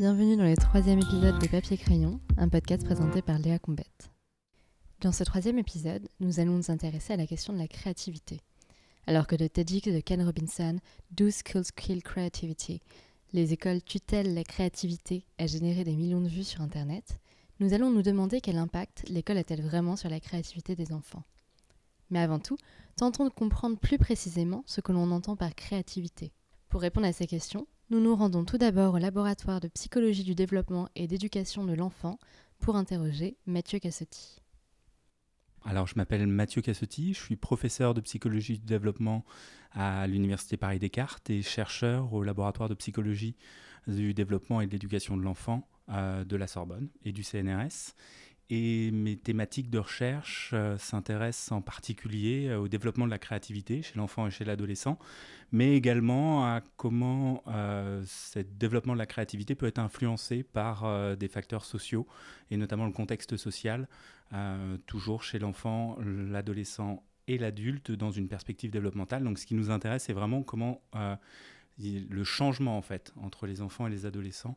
Bienvenue dans le 3e épisode de Papier Crayon, un podcast présenté par Léa Combette. Dans ce 3e épisode, nous allons nous intéresser à la question de la créativité. Alors que le TEDx de Ken Robinson, Do Schools Kill Creativity, les écoles tutèlent la créativité à générer des millions de vues sur Internet, nous allons nous demander quel impact l'école a-t-elle vraiment sur la créativité des enfants. Mais avant tout, tentons de comprendre plus précisément ce que l'on entend par créativité. Pour répondre à ces questions, nous nous rendons tout d'abord au laboratoire de psychologie du développement et d'éducation de l'enfant pour interroger Mathieu Cassotti. Alors, je m'appelle Mathieu Cassotti, je suis professeur de psychologie du développement à l'Université Paris-Descartes et chercheur au laboratoire de psychologie du développement et de l'éducation de l'enfant de la Sorbonne et du CNRS. Et mes thématiques de recherche s'intéressent en particulier au développement de la créativité chez l'enfant et chez l'adolescent, mais également à comment ce développement de la créativité peut être influencé par des facteurs sociaux, et notamment le contexte social, toujours chez l'enfant, l'adolescent et l'adulte dans une perspective développementale. Donc ce qui nous intéresse, c'est vraiment comment le changement en fait, entre les enfants et les adolescents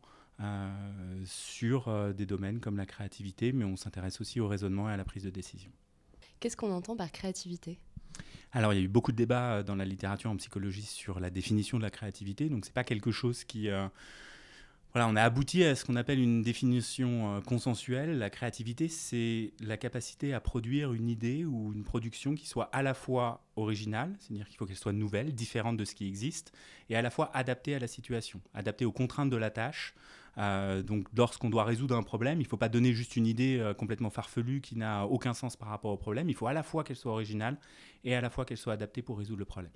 sur des domaines comme la créativité, mais on s'intéresse aussi au raisonnement et à la prise de décision. Qu'est-ce qu'on entend par créativité ? Alors, il y a eu beaucoup de débats dans la littérature en psychologie sur la définition de la créativité, donc ce n'est pas quelque chose qui... Voilà, on a abouti à ce qu'on appelle une définition consensuelle. La créativité, c'est la capacité à produire une idée ou une production qui soit à la fois originale, c'est-à-dire qu'il faut qu'elle soit nouvelle, différente de ce qui existe, et à la fois adaptée à la situation, adaptée aux contraintes de la tâche. Donc, lorsqu'on doit résoudre un problème, il ne faut pas donner juste une idée complètement farfelue qui n'a aucun sens par rapport au problème. Il faut à la fois qu'elle soit originale et à la fois qu'elle soit adaptée pour résoudre le problème.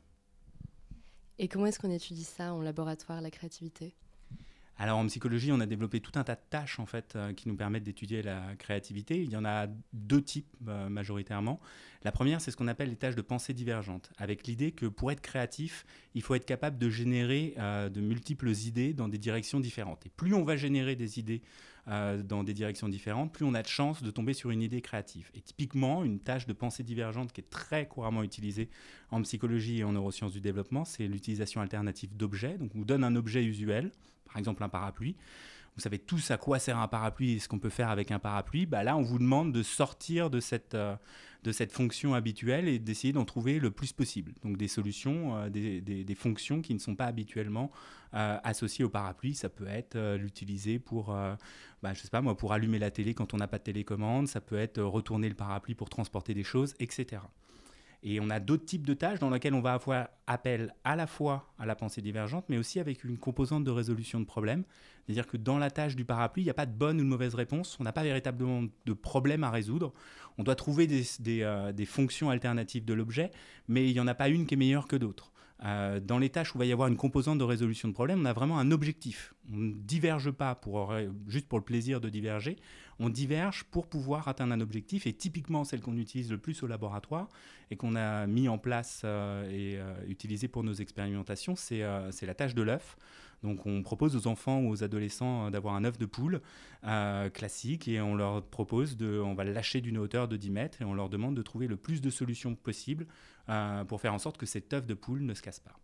Et comment est-ce qu'on étudie ça en laboratoire, la créativité ? Alors en psychologie, on a développé tout un tas de tâches en fait, qui nous permettent d'étudier la créativité. Il y en a deux types majoritairement. La première, c'est ce qu'on appelle les tâches de pensée divergente, avec l'idée que pour être créatif, il faut être capable de générer de multiples idées dans des directions différentes. Et plus on va générer des idées dans des directions différentes, plus on a de chances de tomber sur une idée créative. Et typiquement, une tâche de pensée divergente qui est très couramment utilisée en psychologie et en neurosciences du développement, c'est l'utilisation alternative d'objets. Donc on vous donne un objet usuel, par exemple un parapluie. Vous savez tous à quoi sert un parapluie et ce qu'on peut faire avec un parapluie. Là, on vous demande de sortir de cette fonction habituelle et d'essayer d'en trouver le plus possible. Donc des solutions, des fonctions qui ne sont pas habituellement associées au parapluie. Ça peut être l'utiliser pour, je sais pas moi, pour allumer la télé quand on n'a pas de télécommande. Ça peut être retourner le parapluie pour transporter des choses, etc. Et on a d'autres types de tâches dans lesquelles on va avoir appel à la fois à la pensée divergente, mais aussi avec une composante de résolution de problèmes. C'est-à-dire que dans la tâche du parapluie, il n'y a pas de bonne ou de mauvaise réponse. On n'a pas véritablement de problème à résoudre. On doit trouver des fonctions alternatives de l'objet, mais il n'y en a pas une qui est meilleure que d'autres. Dans les tâches où il va y avoir une composante de résolution de problème, on a vraiment un objectif. On ne diverge pas juste pour le plaisir de diverger. On diverge pour pouvoir atteindre un objectif. Et typiquement, celle qu'on utilise le plus au laboratoire et qu'on a mis en place et utilisée pour nos expérimentations, c'est la tâche de l'œuf. Donc on propose aux enfants ou aux adolescents d'avoir un œuf de poule classique et on leur propose on va le lâcher d'une hauteur de 10 mètres et on leur demande de trouver le plus de solutions possibles pour faire en sorte que cet œuf de poule ne se casse pas.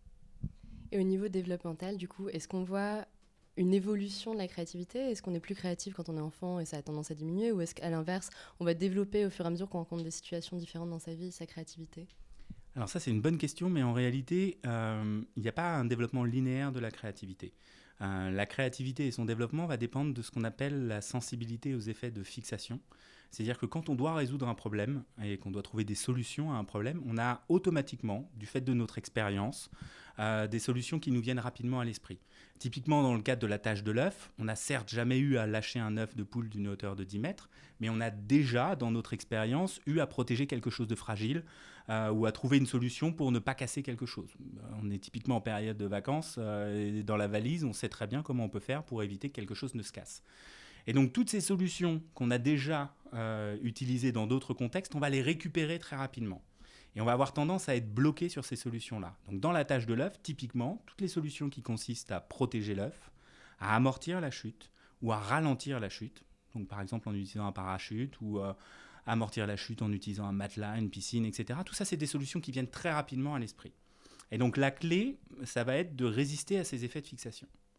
Et au niveau développemental, du coup, est-ce qu'on voit une évolution de la créativité ? Est-ce qu'on est plus créatif quand on est enfant et ça a tendance à diminuer ? Ou est-ce qu'à l'inverse, on va développer au fur et à mesure qu'on rencontre des situations différentes dans sa vie, sa créativité ? Alors ça, c'est une bonne question, mais en réalité, il n'y a pas un développement linéaire de la créativité. La créativité et son développement va dépendre de ce qu'on appelle la sensibilité aux effets de fixation. C'est-à-dire que quand on doit résoudre un problème et qu'on doit trouver des solutions à un problème, on a automatiquement, du fait de notre expérience, des solutions qui nous viennent rapidement à l'esprit. Typiquement, dans le cadre de la tâche de l'œuf, on n'a certes jamais eu à lâcher un œuf de poule d'une hauteur de 10 mètres, mais on a déjà, dans notre expérience, eu à protéger quelque chose de fragile ou à trouver une solution pour ne pas casser quelque chose. On est typiquement en période de vacances, et dans la valise, on sait très bien comment on peut faire pour éviter que quelque chose ne se casse. Et donc, toutes ces solutions qu'on a déjà utilisées dans d'autres contextes, on va les récupérer très rapidement. Et on va avoir tendance à être bloqué sur ces solutions-là. Donc dans la tâche de l'œuf, typiquement, toutes les solutions qui consistent à protéger l'œuf, à amortir la chute ou à ralentir la chute, donc par exemple en utilisant un parachute ou amortir la chute en utilisant un matelas, une piscine, etc. Tout ça, c'est des solutions qui viennent très rapidement à l'esprit. Et donc la clé, ça va être de résister à ces effets de fixation.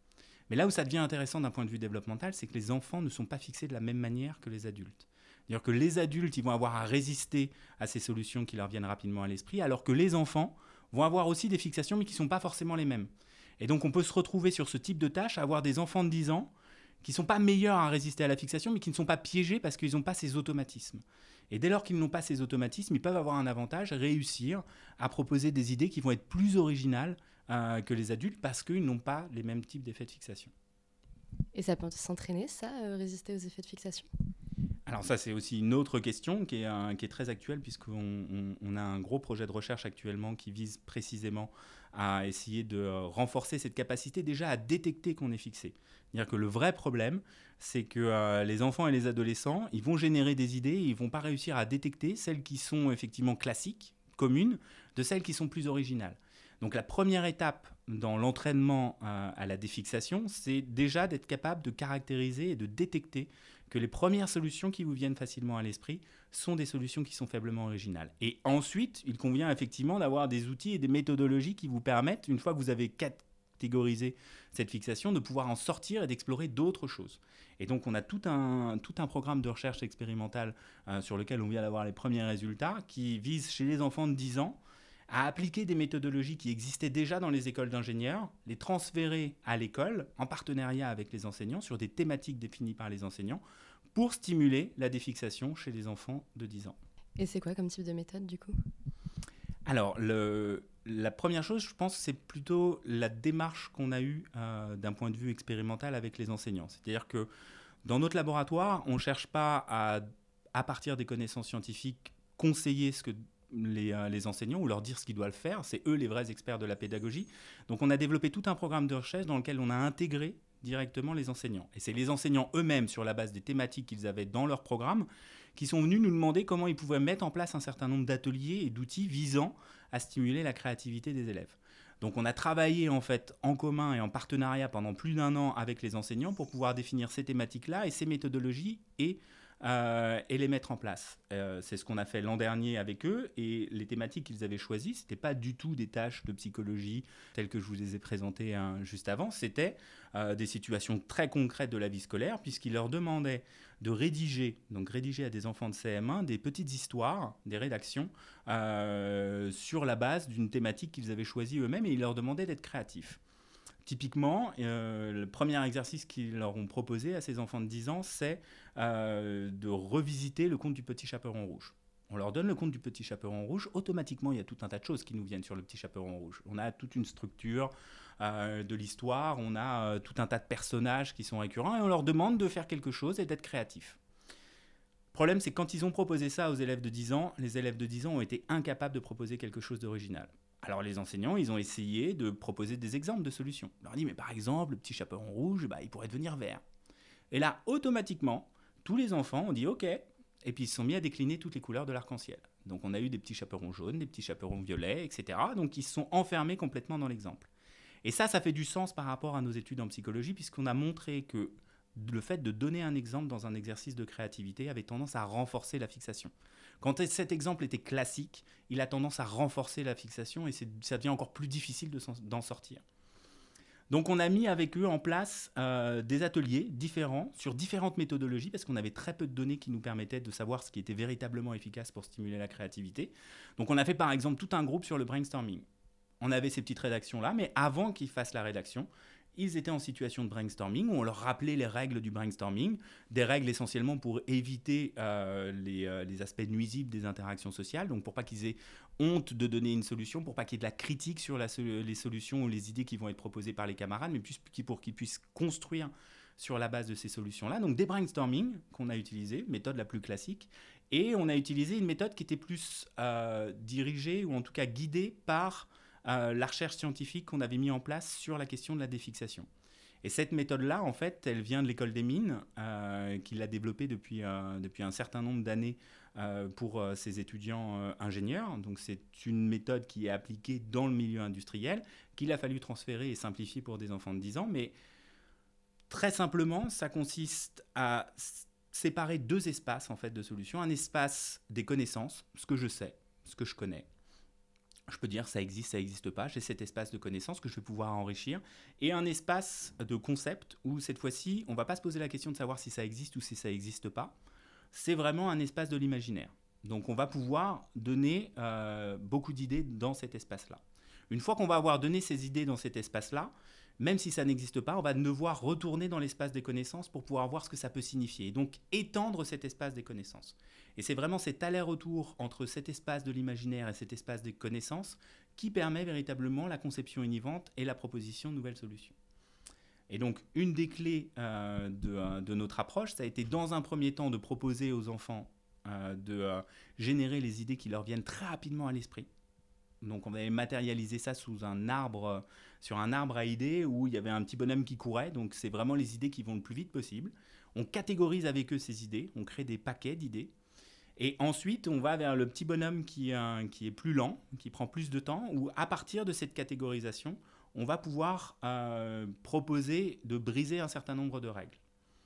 Mais là où ça devient intéressant d'un point de vue développemental, c'est que les enfants ne sont pas fixés de la même manière que les adultes. C'est-à-dire que les adultes, ils vont avoir à résister à ces solutions qui leur viennent rapidement à l'esprit, alors que les enfants vont avoir aussi des fixations, mais qui ne sont pas forcément les mêmes. Et donc on peut se retrouver sur ce type de tâche à avoir des enfants de 10 ans qui ne sont pas meilleurs à résister à la fixation, mais qui ne sont pas piégés parce qu'ils n'ont pas ces automatismes. Et dès lors qu'ils n'ont pas ces automatismes, ils peuvent avoir un avantage, réussir à proposer des idées qui vont être plus originales que les adultes parce qu'ils n'ont pas les mêmes types d'effets de fixation. Et ça peut s'entraîner, ça, résister aux effets de fixation ? Alors ça, c'est aussi une autre question qui est très actuelle puisqu'on a un gros projet de recherche actuellement qui vise précisément à essayer de renforcer cette capacité déjà à détecter qu'on est fixé. C'est-à-dire que le vrai problème, c'est que les enfants et les adolescents, ils vont générer des idées et ils ne vont pas réussir à détecter celles qui sont effectivement classiques, communes, de celles qui sont plus originales. Donc la première étape dans l'entraînement à la défixation, c'est déjà d'être capable de caractériser et de détecter que les premières solutions qui vous viennent facilement à l'esprit sont des solutions qui sont faiblement originales. Et ensuite, il convient effectivement d'avoir des outils et des méthodologies qui vous permettent, une fois que vous avez catégorisé cette fixation, de pouvoir en sortir et d'explorer d'autres choses. Et donc on a tout un programme de recherche expérimentale sur lequel on vient d'avoir les premiers résultats qui vise chez les enfants de 10 ans à appliquer des méthodologies qui existaient déjà dans les écoles d'ingénieurs, les transférer à l'école en partenariat avec les enseignants sur des thématiques définies par les enseignants pour stimuler la défixation chez les enfants de 10 ans. Et c'est quoi comme type de méthode du coup ? Alors, la première chose, je pense, c'est plutôt la démarche qu'on a eue d'un point de vue expérimental avec les enseignants. C'est-à-dire que dans notre laboratoire, on ne cherche pas à partir des connaissances scientifiques, conseiller ce que les enseignants ou leur dire ce qu'ils doivent faire. C'est eux les vrais experts de la pédagogie. Donc on a développé tout un programme de recherche dans lequel on a intégré directement les enseignants. Et c'est les enseignants eux-mêmes, sur la base des thématiques qu'ils avaient dans leur programme, qui sont venus nous demander comment ils pouvaient mettre en place un certain nombre d'ateliers et d'outils visant à stimuler la créativité des élèves. Donc on a travaillé en fait en commun et en partenariat pendant plus d'1 an avec les enseignants pour pouvoir définir ces thématiques-là et ces méthodologies et les mettre en place. C'est ce qu'on a fait l'an dernier avec eux, et les thématiques qu'ils avaient choisies, ce n'étaient pas du tout des tâches de psychologie telles que je vous les ai présentées juste avant, c'était des situations très concrètes de la vie scolaire, puisqu'ils leur demandaient de rédiger à des enfants de CM1 des petites histoires, des rédactions, sur la base d'une thématique qu'ils avaient choisie eux-mêmes, et ils leur demandaient d'être créatifs. Typiquement, le premier exercice qu'ils leur ont proposé à ces enfants de 10 ans, c'est de revisiter le conte du Petit Chaperon Rouge. On leur donne le conte du Petit Chaperon Rouge, automatiquement, il y a tout un tas de choses qui nous viennent sur le Petit Chaperon Rouge. On a toute une structure de l'histoire, on a tout un tas de personnages qui sont récurrents, et on leur demande de faire quelque chose et d'être créatifs. Le problème, c'est que quand ils ont proposé ça aux élèves de 10 ans, les élèves de 10 ans ont été incapables de proposer quelque chose d'original. Alors les enseignants, ils ont essayé de proposer des exemples de solutions. On leur dit, mais par exemple, le Petit Chaperon Rouge, il pourrait devenir vert. Et là, automatiquement, tous les enfants ont dit OK, et puis ils se sont mis à décliner toutes les couleurs de l'arc-en-ciel. Donc on a eu des petits chaperons jaunes, des petits chaperons violets, etc. Donc ils se sont enfermés complètement dans l'exemple. Et ça fait du sens par rapport à nos études en psychologie, puisqu'on a montré que le fait de donner un exemple dans un exercice de créativité avait tendance à renforcer la fixation. Quand cet exemple était classique, il a tendance à renforcer la fixation et ça devient encore plus difficile d'en sortir. Donc on a mis avec eux en place des ateliers différents sur différentes méthodologies parce qu'on avait très peu de données qui nous permettaient de savoir ce qui était véritablement efficace pour stimuler la créativité. Donc on a fait par exemple tout un groupe sur le brainstorming. On avait ces petites rédactions-là, mais avant qu'ils fassent la rédaction, ils étaient en situation de brainstorming où on leur rappelait les règles du brainstorming, des règles essentiellement pour éviter les aspects nuisibles des interactions sociales, donc pour pas qu'ils aient honte de donner une solution, pour pas qu'il y ait de la critique sur les solutions ou les idées qui vont être proposées par les camarades, mais pour qu'ils puissent construire sur la base de ces solutions-là. Donc des brainstorming qu'on a utilisé, méthode la plus classique, et on a utilisé une méthode qui était plus dirigée ou en tout cas guidée par la recherche scientifique qu'on avait mis en place sur la question de la défixation. Et cette méthode-là, en fait, elle vient de l'école des mines, qui l'a développée depuis un certain nombre d'années pour ses étudiants ingénieurs. Donc c'est une méthode qui est appliquée dans le milieu industriel, qu'il a fallu transférer et simplifier pour des enfants de 10 ans. Mais très simplement, ça consiste à séparer 2 espaces en fait, de solutions. Un espace des connaissances, ce que je sais, ce que je connais. Je peux dire ça n'existe pas. J'ai cet espace de connaissances que je vais pouvoir enrichir et un espace de concept où cette fois-ci, on ne va pas se poser la question de savoir si ça existe ou si ça n'existe pas. C'est vraiment un espace de l'imaginaire. Donc on va pouvoir donner beaucoup d'idées dans cet espace-là. Une fois qu'on va avoir donné ces idées dans cet espace-là, même si ça n'existe pas, on va devoir retourner dans l'espace des connaissances pour pouvoir voir ce que ça peut signifier. Et donc étendre cet espace des connaissances. Et c'est vraiment cet aller-retour entre cet espace de l'imaginaire et cet espace des connaissances qui permet véritablement la conception innovante et la proposition de nouvelles solutions. Et donc, une des clés de notre approche, ça a été dans un premier temps de proposer aux enfants de générer les idées qui leur viennent très rapidement à l'esprit. Donc, on avait matérialisé ça sur un arbre à idées où il y avait un petit bonhomme qui courait. Donc, c'est vraiment les idées qui vont le plus vite possible. On catégorise avec eux ces idées, on crée des paquets d'idées. Et ensuite, on va vers le petit bonhomme qui est plus lent, qui prend plus de temps, où à partir de cette catégorisation, on va pouvoir proposer de briser un certain nombre de règles.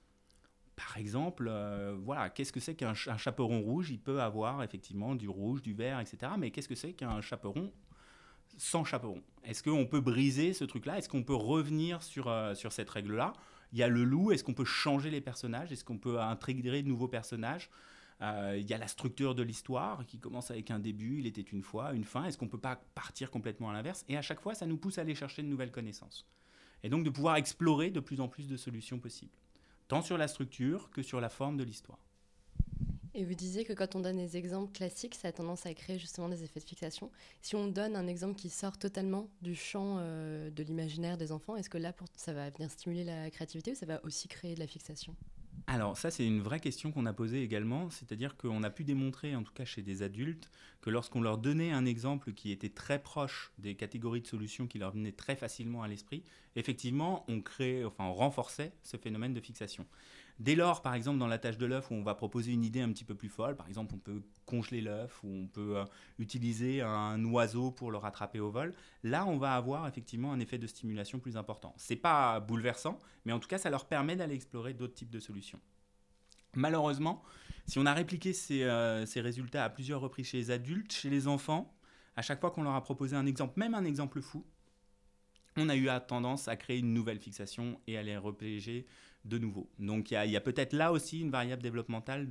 Par exemple, voilà, qu'est-ce que c'est qu'un chaperon rouge? Il peut avoir effectivement du rouge, du vert, etc. Mais qu'est-ce que c'est qu'un chaperon sans chaperon? Est-ce qu'on peut briser ce truc-là? Est-ce qu'on peut revenir sur cette règle-là? Il y a le loup, est-ce qu'on peut changer les personnages? Est-ce qu'on peut intégrer de nouveaux personnages? Il y a la structure de l'histoire qui commence avec un début, il était une fois, une fin. Est-ce qu'on ne peut pas partir complètement à l'inverse? Et à chaque fois, ça nous pousse à aller chercher de nouvelles connaissances. Et donc de pouvoir explorer de plus en plus de solutions possibles, tant sur la structure que sur la forme de l'histoire. Et vous disiez que quand on donne des exemples classiques, ça a tendance à créer justement des effets de fixation. Si on donne un exemple qui sort totalement du champ de l'imaginaire des enfants, est-ce que là, ça va venir stimuler la créativité ou ça va aussi créer de la fixation? Alors ça, c'est une vraie question qu'on a posée également, c'est-à-dire qu'on a pu démontrer, en tout cas chez des adultes, que lorsqu'on leur donnait un exemple qui était très proche des catégories de solutions qui leur venaient très facilement à l'esprit, effectivement, on renforçait ce phénomène de fixation. Dès lors, par exemple, dans la tâche de l'œuf, où on va proposer une idée un petit peu plus folle, par exemple, on peut congeler l'œuf, ou on peut utiliser un oiseau pour le rattraper au vol, là, on va avoir effectivement un effet de stimulation plus important. C'est pas bouleversant, mais en tout cas, ça leur permet d'aller explorer d'autres types de solutions. Malheureusement, si on a répliqué ces résultats à plusieurs reprises chez les adultes, chez les enfants, à chaque fois qu'on leur a proposé un exemple, même un exemple fou, on a eu tendance à créer une nouvelle fixation et à les repiéger de nouveau. Donc il y a peut-être là aussi une variable développementale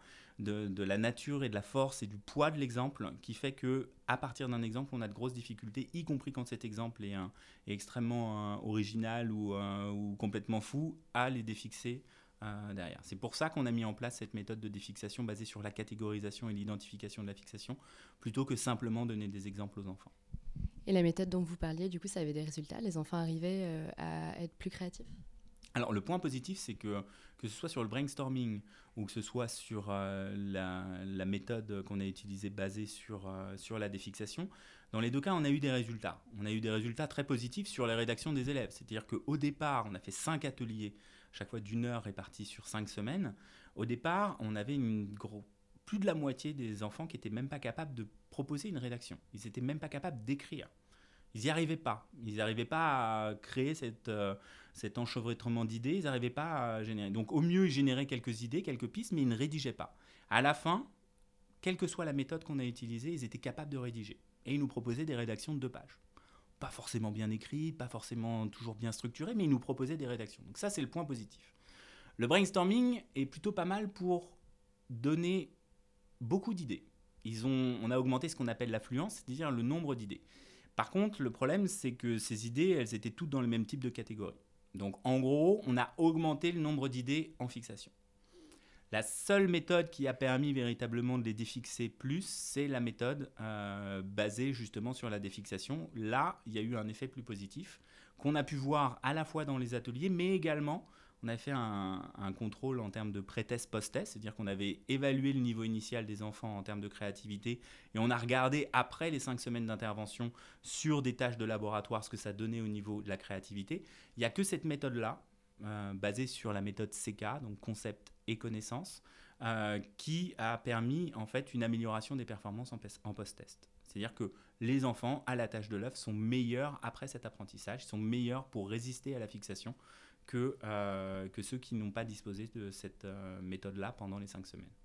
de la nature et de la force et du poids de l'exemple qui fait qu'à partir d'un exemple, on a de grosses difficultés, y compris quand cet exemple est extrêmement original ou complètement fou, à les défixer derrière. C'est pour ça qu'on a mis en place cette méthode de défixation basée sur la catégorisation et l'identification de la fixation, plutôt que simplement donner des exemples aux enfants. Et la méthode dont vous parliez, du coup, ça avait des résultats? Les enfants arrivaient à être plus créatifs? Alors le point positif, c'est que ce soit sur le brainstorming ou que ce soit sur la méthode qu'on a utilisée basée sur la défixation, dans les deux cas, on a eu des résultats. On a eu des résultats très positifs sur les rédactions des élèves. C'est-à-dire qu'au départ, on a fait 5 ateliers, chaque fois d'1 heure répartis sur 5 semaines. Au départ, on avait plus de la moitié des enfants qui n'étaient même pas capables de proposer une rédaction. Ils n'étaient même pas capables d'écrire. Ils n'y arrivaient pas. Ils n'arrivaient pas à créer cet enchevêtrement d'idées. Ils n'arrivaient pas à générer. Donc au mieux, ils généraient quelques idées, quelques pistes, mais ils ne rédigeaient pas. À la fin, quelle que soit la méthode qu'on a utilisée, ils étaient capables de rédiger. Et ils nous proposaient des rédactions de 2 pages. Pas forcément bien écrites, pas forcément toujours bien structurées, mais ils nous proposaient des rédactions. Donc ça, c'est le point positif. Le brainstorming est plutôt pas mal pour donner beaucoup d'idées. On a augmenté ce qu'on appelle l'affluence, c'est-à-dire le nombre d'idées. Par contre, le problème, c'est que ces idées, elles étaient toutes dans le même type de catégorie. Donc, en gros, on a augmenté le nombre d'idées en fixation. La seule méthode qui a permis véritablement de les défixer plus, c'est la méthode basée justement sur la défixation. Là, il y a eu un effet plus positif qu'on a pu voir à la fois dans les ateliers, mais également, on a fait un contrôle en termes de pré-test, post-test, c'est-à-dire qu'on avait évalué le niveau initial des enfants en termes de créativité et on a regardé après les 5 semaines d'intervention sur des tâches de laboratoire ce que ça donnait au niveau de la créativité. Il n'y a que cette méthode-là, basée sur la méthode CK, donc concept et connaissance, qui a permis en fait une amélioration des performances en post-test. C'est-à-dire que les enfants à la tâche de l'œuf sont meilleurs après cet apprentissage, sont meilleurs pour résister à la fixation que ceux qui n'ont pas disposé de cette méthode-là pendant les 5 semaines.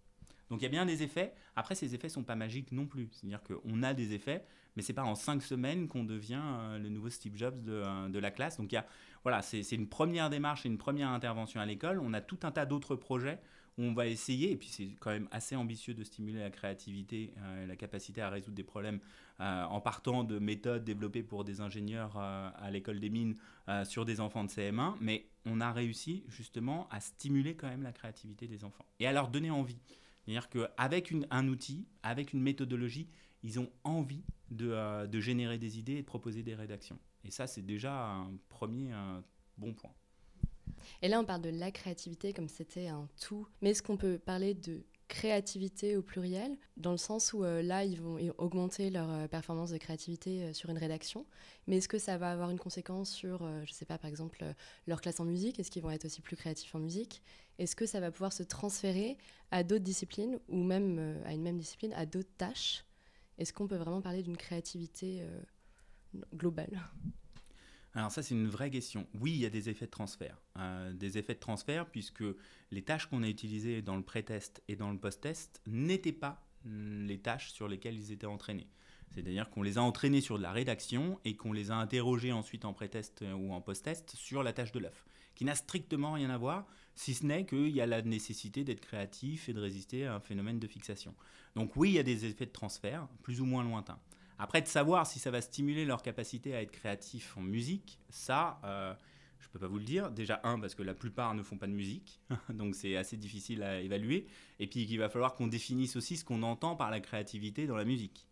Donc il y a bien des effets. Après, ces effets ne sont pas magiques non plus. C'est-à-dire qu'on a des effets, mais ce n'est pas en 5 semaines qu'on devient le nouveau Steve Jobs de la classe. Donc voilà, c'est une première démarche et une première intervention à l'école. On a tout un tas d'autres projets où on va essayer, et puis c'est quand même assez ambitieux de stimuler la créativité, la capacité à résoudre des problèmes en partant de méthodes développées pour des ingénieurs à l'école des mines sur des enfants de CM1, mais on a réussi justement à stimuler quand même la créativité des enfants et à leur donner envie. C'est-à-dire qu'avec un outil, avec une méthodologie, ils ont envie de générer des idées et de proposer des rédactions. Et ça, c'est déjà un premier bon point. Et là, on parle de la créativité comme c'était un tout. Mais est-ce qu'on peut parler de créativité au pluriel, dans le sens où là, ils vont augmenter leur performance de créativité sur une rédaction, mais est-ce que ça va avoir une conséquence sur, je ne sais pas, par exemple, leur classe en musique? Est-ce qu'ils vont être aussi plus créatifs en musique? Est-ce que ça va pouvoir se transférer à d'autres disciplines, ou même à une même discipline, à d'autres tâches? Est-ce qu'on peut vraiment parler d'une créativité globale? Alors ça, c'est une vraie question. Oui, il y a des effets de transfert. Des effets de transfert puisque les tâches qu'on a utilisées dans le pré-test et dans le post-test n'étaient pas les tâches sur lesquelles ils étaient entraînés. C'est-à-dire qu'on les a entraînés sur de la rédaction et qu'on les a interrogés ensuite en pré-test ou en post-test sur la tâche de l'œuf, qui n'a strictement rien à voir, si ce n'est qu'il y a la nécessité d'être créatif et de résister à un phénomène de fixation. Donc oui, il y a des effets de transfert, plus ou moins lointains. Après, de savoir si ça va stimuler leur capacité à être créatif en musique, ça, je ne peux pas vous le dire. Déjà, parce que la plupart ne font pas de musique, donc c'est assez difficile à évaluer. Et puis, il va falloir qu'on définisse aussi ce qu'on entend par la créativité dans la musique.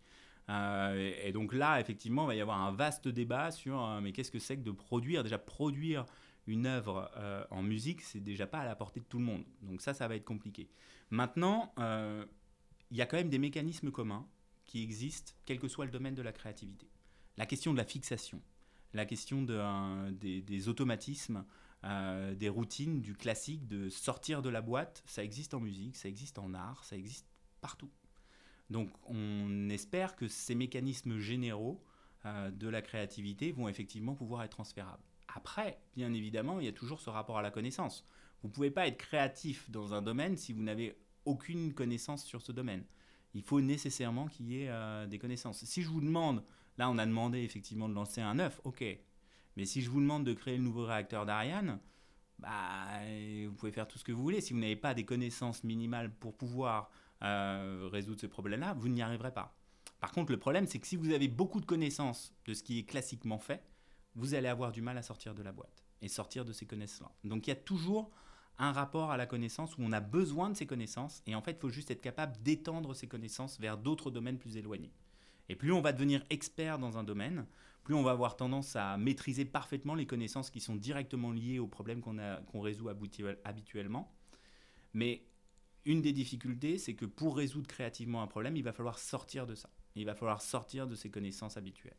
Et donc là, effectivement, il va y avoir un vaste débat sur mais qu'est-ce que c'est que de produire? Déjà, produire une œuvre en musique, c'est déjà pas à la portée de tout le monde. Donc ça va être compliqué. Maintenant, il y a quand même des mécanismes communs qui existent, quel que soit le domaine de la créativité. La question de la fixation, la question des automatismes, des routines, du classique, de sortir de la boîte, ça existe en musique, ça existe en art, ça existe partout. Donc on espère que ces mécanismes généraux de la créativité vont effectivement pouvoir être transférables. Après, bien évidemment, il y a toujours ce rapport à la connaissance. Vous ne pouvez pas être créatif dans un domaine si vous n'avez aucune connaissance sur ce domaine. Il faut nécessairement qu'il y ait des connaissances. Si je vous demande, là on a demandé effectivement de lancer un œuf, ok. Mais si je vous demande de créer le nouveau réacteur d'Ariane, vous pouvez faire tout ce que vous voulez. Si vous n'avez pas des connaissances minimales pour pouvoir résoudre ce problème-là, vous n'y arriverez pas. Par contre, le problème, c'est que si vous avez beaucoup de connaissances de ce qui est classiquement fait, vous allez avoir du mal à sortir de la boîte et sortir de ces connaissances-là. Donc il y a toujours un rapport à la connaissance où on a besoin de ces connaissances et en fait il faut juste être capable d'étendre ces connaissances vers d'autres domaines plus éloignés. Et plus on va devenir expert dans un domaine, plus on va avoir tendance à maîtriser parfaitement les connaissances qui sont directement liées aux problèmes qu'on résout habituellement. Mais une des difficultés, c'est que pour résoudre créativement un problème, il va falloir sortir de ça. Il va falloir sortir de ses connaissances habituelles.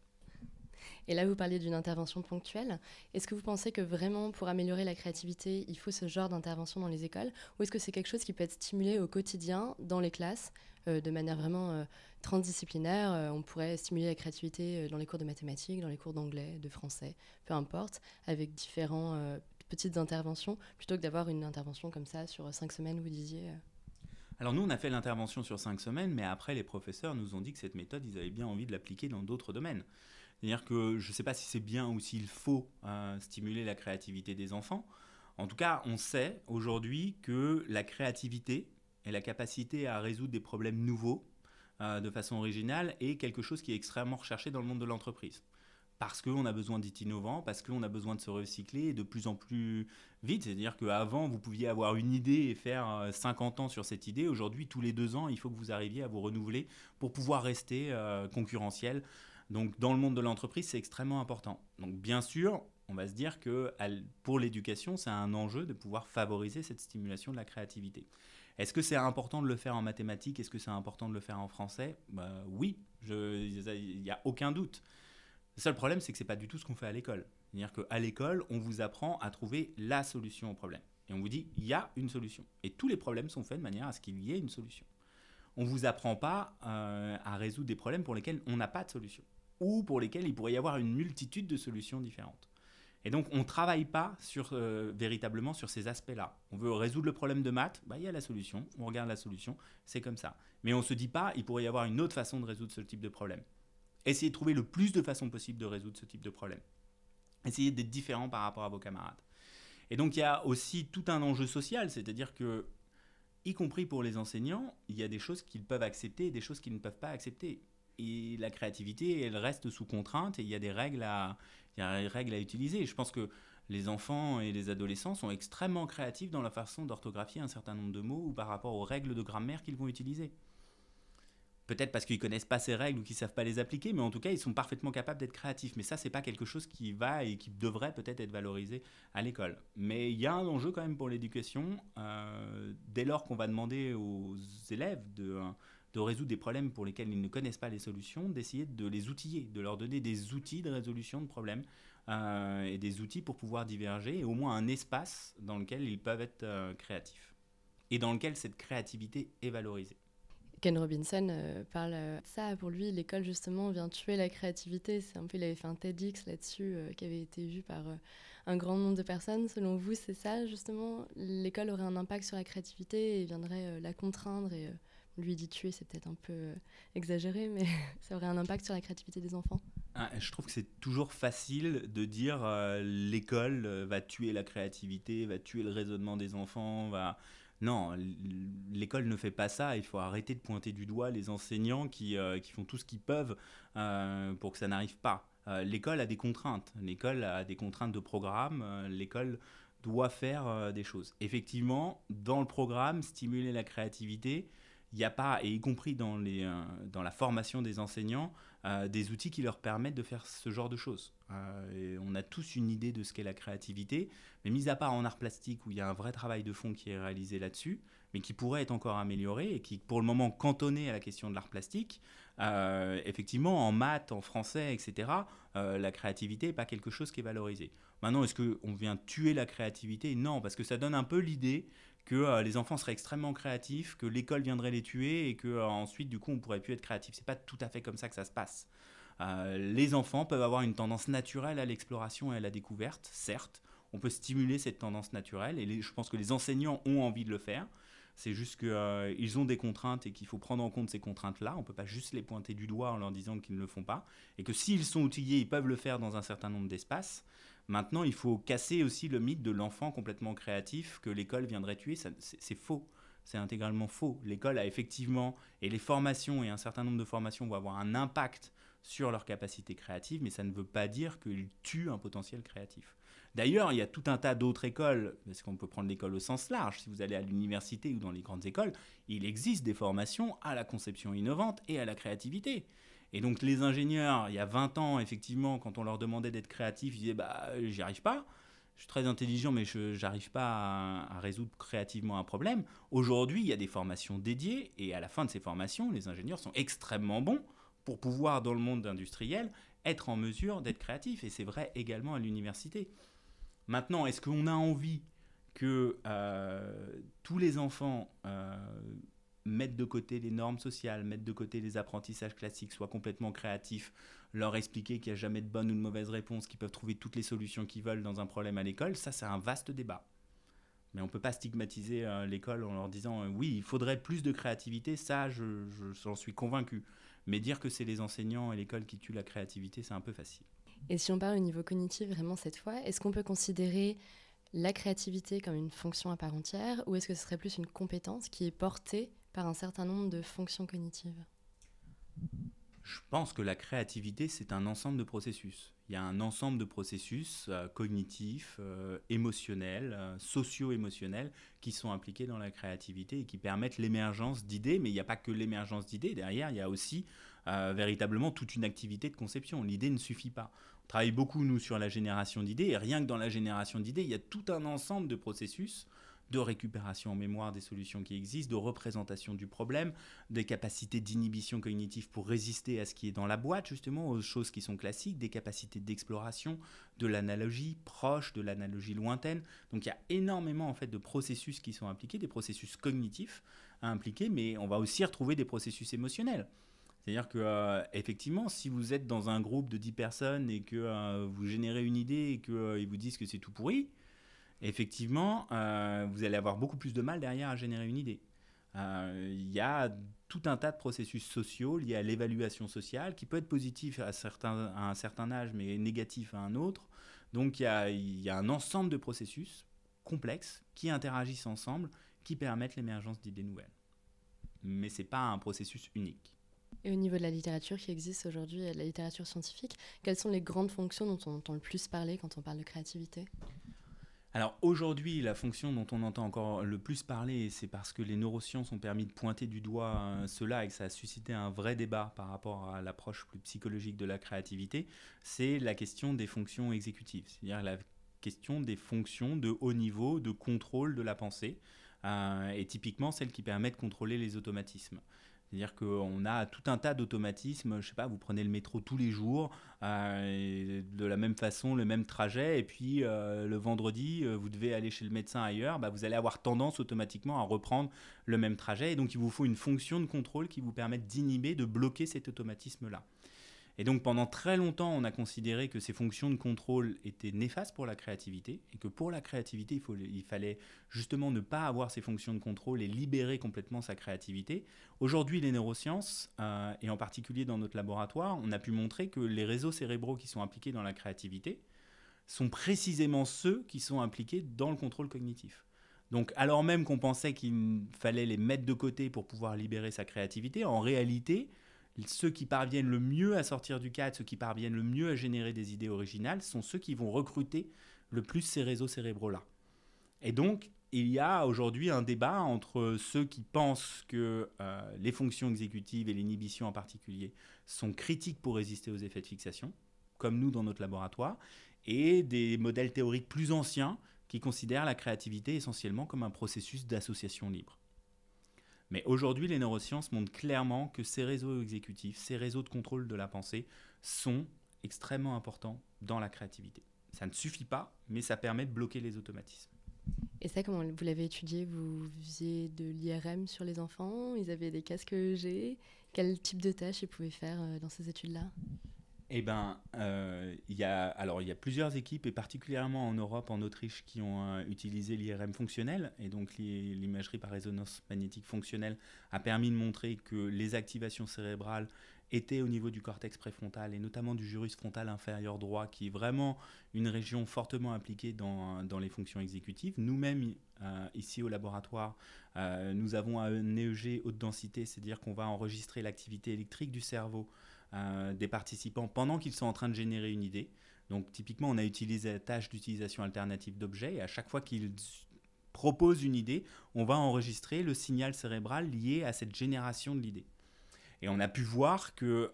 Et là, vous parliez d'une intervention ponctuelle. Est-ce que vous pensez que vraiment, pour améliorer la créativité, il faut ce genre d'intervention dans les écoles? Ou est-ce que c'est quelque chose qui peut être stimulé au quotidien, dans les classes, de manière vraiment transdisciplinaire? On pourrait stimuler la créativité dans les cours de mathématiques, dans les cours d'anglais, de français, peu importe, avec différentes petites interventions, plutôt que d'avoir une intervention comme ça sur 5 semaines, vous disiez. Alors nous, on a fait l'intervention sur 5 semaines, mais après, les professeurs nous ont dit que cette méthode, ils avaient bien envie de l'appliquer dans d'autres domaines. C'est-à-dire que je ne sais pas si c'est bien ou s'il faut stimuler la créativité des enfants. En tout cas, on sait aujourd'hui que la créativité et la capacité à résoudre des problèmes nouveaux de façon originale est quelque chose qui est extrêmement recherché dans le monde de l'entreprise. Parce qu'on a besoin d'être innovant, parce qu'on a besoin de se recycler et de plus en plus vite. C'est-à-dire qu'avant, vous pouviez avoir une idée et faire 50 ans sur cette idée. Aujourd'hui, tous les 2 ans, il faut que vous arriviez à vous renouveler pour pouvoir rester concurrentiel. Donc, dans le monde de l'entreprise, c'est extrêmement important. Donc, bien sûr, on va se dire que pour l'éducation, c'est un enjeu de pouvoir favoriser cette stimulation de la créativité. Est-ce que c'est important de le faire en mathématiques? Est-ce que c'est important de le faire en français? Oui, il n'y a aucun doute. Le seul problème, c'est que ce n'est pas du tout ce qu'on fait à l'école. C'est-à-dire qu'à l'école, on vous apprend à trouver la solution au problème. Et on vous dit, il y a une solution. Et tous les problèmes sont faits de manière à ce qu'il y ait une solution. On ne vous apprend pas à résoudre des problèmes pour lesquels on n'a pas de solution. Ou pour lesquels il pourrait y avoir une multitude de solutions différentes. Et donc, on ne travaille pas véritablement sur ces aspects-là. On veut résoudre le problème de maths, il y a la solution, on regarde la solution, c'est comme ça. Mais on ne se dit pas, il pourrait y avoir une autre façon de résoudre ce type de problème. Essayez de trouver le plus de façons possibles de résoudre ce type de problème. Essayez d'être différent par rapport à vos camarades. Et donc, il y a aussi tout un enjeu social, c'est-à-dire que, y compris pour les enseignants, il y a des choses qu'ils peuvent accepter et des choses qu'ils ne peuvent pas accepter. Et la créativité, elle reste sous contrainte et il y a des règles à utiliser. Je pense que les enfants et les adolescents sont extrêmement créatifs dans la façon d'orthographier un certain nombre de mots ou par rapport aux règles de grammaire qu'ils vont utiliser. Peut-être parce qu'ils ne connaissent pas ces règles ou qu'ils ne savent pas les appliquer, mais en tout cas, ils sont parfaitement capables d'être créatifs. Mais ça, ce n'est pas quelque chose qui va et qui devrait peut-être être valorisé à l'école. Mais il y a un enjeu quand même pour l'éducation, dès lors qu'on va demander aux élèves de résoudre des problèmes pour lesquels ils ne connaissent pas les solutions, d'essayer de les outiller, de leur donner des outils de résolution de problèmes et des outils pour pouvoir diverger et au moins un espace dans lequel ils peuvent être créatifs et dans lequel cette créativité est valorisée. Ken Robinson parle de ça. Pour lui, l'école, justement, vient tuer la créativité. C'est un peu, il avait fait un TEDx là-dessus qui avait été vu par un grand nombre de personnes. Selon vous, c'est ça, justement? L'école aurait un impact sur la créativité et viendrait la contraindre. Et lui dit tuer, c'est peut-être un peu exagéré, mais ça aurait un impact sur la créativité des enfants. Je trouve que c'est toujours facile de dire l'école va tuer la créativité, va tuer le raisonnement des enfants, Non, l'école ne fait pas ça. Il faut arrêter de pointer du doigt les enseignants qui font tout ce qu'ils peuvent pour que ça n'arrive pas. L'école a des contraintes. L'école a des contraintes de programme. L'école doit faire des choses. Effectivement, dans le programme, stimuler la créativité, il n'y a pas, et y compris dans la formation des enseignants, des outils qui leur permettent de faire ce genre de choses. Et on a tous une idée de ce qu'est la créativité, mais mis à part en art plastique où il y a un vrai travail de fond qui est réalisé là-dessus, mais qui pourrait être encore amélioré et qui pour le moment cantonné à la question de l'art plastique, effectivement en maths, en français, etc., la créativité n'est pas quelque chose qui est valorisé. Maintenant, est-ce qu'on vient tuer la créativité? Non, parce que ça donne un peu l'idée que les enfants seraient extrêmement créatifs, que l'école viendrait les tuer et qu'ensuite, du coup, on ne pourrait plus être créatif. Ce n'est pas tout à fait comme ça que ça se passe. Les enfants peuvent avoir une tendance naturelle à l'exploration et à la découverte, certes. On peut stimuler cette tendance naturelle et je pense que les enseignants ont envie de le faire. C'est juste qu'ils ont des contraintes et qu'il faut prendre en compte ces contraintes-là. On ne peut pas juste les pointer du doigt en leur disant qu'ils ne le font pas. Et que s'ils sont outillés, ils peuvent le faire dans un certain nombre d'espaces. Maintenant, il faut casser aussi le mythe de l'enfant complètement créatif que l'école viendrait tuer. C'est faux. C'est intégralement faux. L'école a effectivement, et les formations et un certain nombre de formations vont avoir un impact sur leur capacité créative, mais ça ne veut pas dire qu'ils tuent un potentiel créatif. D'ailleurs, il y a tout un tas d'autres écoles, parce qu'on peut prendre l'école au sens large. Si vous allez à l'université ou dans les grandes écoles, il existe des formations à la conception innovante et à la créativité. Et donc les ingénieurs, il y a 20 ans, effectivement, quand on leur demandait d'être créatifs, ils disaient j'y arrive pas. Je suis très intelligent, mais je n'arrive pas à résoudre créativement un problème. Aujourd'hui, il y a des formations dédiées, et à la fin de ces formations, les ingénieurs sont extrêmement bons pour pouvoir, dans le monde industriel, être en mesure d'être créatifs. Et c'est vrai également à l'université. Maintenant, est-ce qu'on a envie que tous les enfants mettre de côté les normes sociales, mettre de côté les apprentissages classiques, soient complètement créatifs, leur expliquer qu'il n'y a jamais de bonne ou de mauvaise réponse, qu'ils peuvent trouver toutes les solutions qu'ils veulent dans un problème à l'école, ça c'est un vaste débat. Mais on ne peut pas stigmatiser l'école en leur disant oui, il faudrait plus de créativité, ça j'en suis convaincu. Mais dire que c'est les enseignants et l'école qui tuent la créativité, c'est un peu facile. Et si on parle au niveau cognitif vraiment cette fois, est-ce qu'on peut considérer la créativité comme une fonction à part entière ou est-ce que ce serait plus une compétence qui est portée par un certain nombre de fonctions cognitives? Je pense que la créativité, c'est un ensemble de processus. Il y a un ensemble de processus cognitifs, émotionnels, socio-émotionnels qui sont impliqués dans la créativité et qui permettent l'émergence d'idées. Mais il n'y a pas que l'émergence d'idées. Derrière, il y a aussi véritablement toute une activité de conception. L'idée ne suffit pas. On travaille beaucoup, nous, sur la génération d'idées. Et rien que dans la génération d'idées, il y a tout un ensemble de processus de récupération en mémoire des solutions qui existent, de représentation du problème, des capacités d'inhibition cognitive pour résister à ce qui est dans la boîte, justement, aux choses qui sont classiques, des capacités d'exploration, de l'analogie proche, de l'analogie lointaine. Donc il y a énormément en fait, de processus qui sont impliqués, des processus cognitifs à impliquer, mais on va aussi retrouver des processus émotionnels. C'est-à-dire que, effectivement, si vous êtes dans un groupe de 10 personnes et que vous générez une idée et qu'ils vous disent que c'est tout pourri, effectivement, vous allez avoir beaucoup plus de mal derrière à générer une idée. Il y a tout un tas de processus sociaux liés à l'évaluation sociale qui peut être positif à un certain âge mais négatif à un autre. Donc il y a un ensemble de processus complexes qui interagissent ensemble, qui permettent l'émergence d'idées nouvelles. Mais ce n'est pas un processus unique. Et au niveau de la littérature qui existe aujourd'hui, la littérature scientifique, quelles sont les grandes fonctions dont on entend le plus parler quand on parle de créativité ? Alors aujourd'hui, la fonction dont on entend encore le plus parler, c'est parce que les neurosciences ont permis de pointer du doigt cela et que ça a suscité un vrai débat par rapport à l'approche plus psychologique de la créativité, c'est la question des fonctions exécutives, c'est-à-dire la question des fonctions de haut niveau de contrôle de la pensée, et typiquement celles qui permettent de contrôler les automatismes. C'est-à-dire qu'on a tout un tas d'automatismes, je ne sais pas, vous prenez le métro tous les jours, de la même façon, le même trajet, et puis le vendredi, vous devez aller chez le médecin ailleurs, vous allez avoir tendance automatiquement à reprendre le même trajet, et donc il vous faut une fonction de contrôle qui vous permette d'inhiber, de bloquer cet automatisme-là. Et donc pendant très longtemps, on a considéré que ces fonctions de contrôle étaient néfastes pour la créativité et que pour la créativité, il fallait justement ne pas avoir ces fonctions de contrôle et libérer complètement sa créativité. Aujourd'hui, les neurosciences, et en particulier dans notre laboratoire, on a pu montrer que les réseaux cérébraux qui sont impliqués dans la créativité sont précisément ceux qui sont impliqués dans le contrôle cognitif. Donc alors même qu'on pensait qu'il fallait les mettre de côté pour pouvoir libérer sa créativité, en réalité, ceux qui parviennent le mieux à sortir du cadre, ceux qui parviennent le mieux à générer des idées originales, sont ceux qui vont recruter le plus ces réseaux cérébraux-là. Et donc, il y a aujourd'hui un débat entre ceux qui pensent que les fonctions exécutives et l'inhibition en particulier sont critiques pour résister aux effets de fixation, comme nous dans notre laboratoire, et des modèles théoriques plus anciens qui considèrent la créativité essentiellement comme un processus d'association libre. Mais aujourd'hui, les neurosciences montrent clairement que ces réseaux exécutifs, ces réseaux de contrôle de la pensée, sont extrêmement importants dans la créativité. Ça ne suffit pas, mais ça permet de bloquer les automatismes. Et ça, comment vous l'avez étudié? Vous faisiez de l'IRM sur les enfants? Ils avaient des casques EEG? Quel type de tâches ils pouvaient faire dans ces études-là? Eh bien, il y a plusieurs équipes, et particulièrement en Europe, en Autriche, qui ont utilisé l'IRM fonctionnel. Et donc, l'imagerie par résonance magnétique fonctionnelle a permis de montrer que les activations cérébrales étaient au niveau du cortex préfrontal, et notamment du gyrus frontal inférieur droit, qui est vraiment une région fortement impliquée dans les fonctions exécutives. Nous-mêmes, ici au laboratoire, nous avons un EEG haute densité, c'est-à-dire qu'on va enregistrer l'activité électrique du cerveau des participants pendant qu'ils sont en train de générer une idée. Donc typiquement, on a utilisé la tâche d'utilisation alternative d'objets, et à chaque fois qu'ils proposent une idée, on va enregistrer le signal cérébral lié à cette génération de l'idée. Et on a pu voir que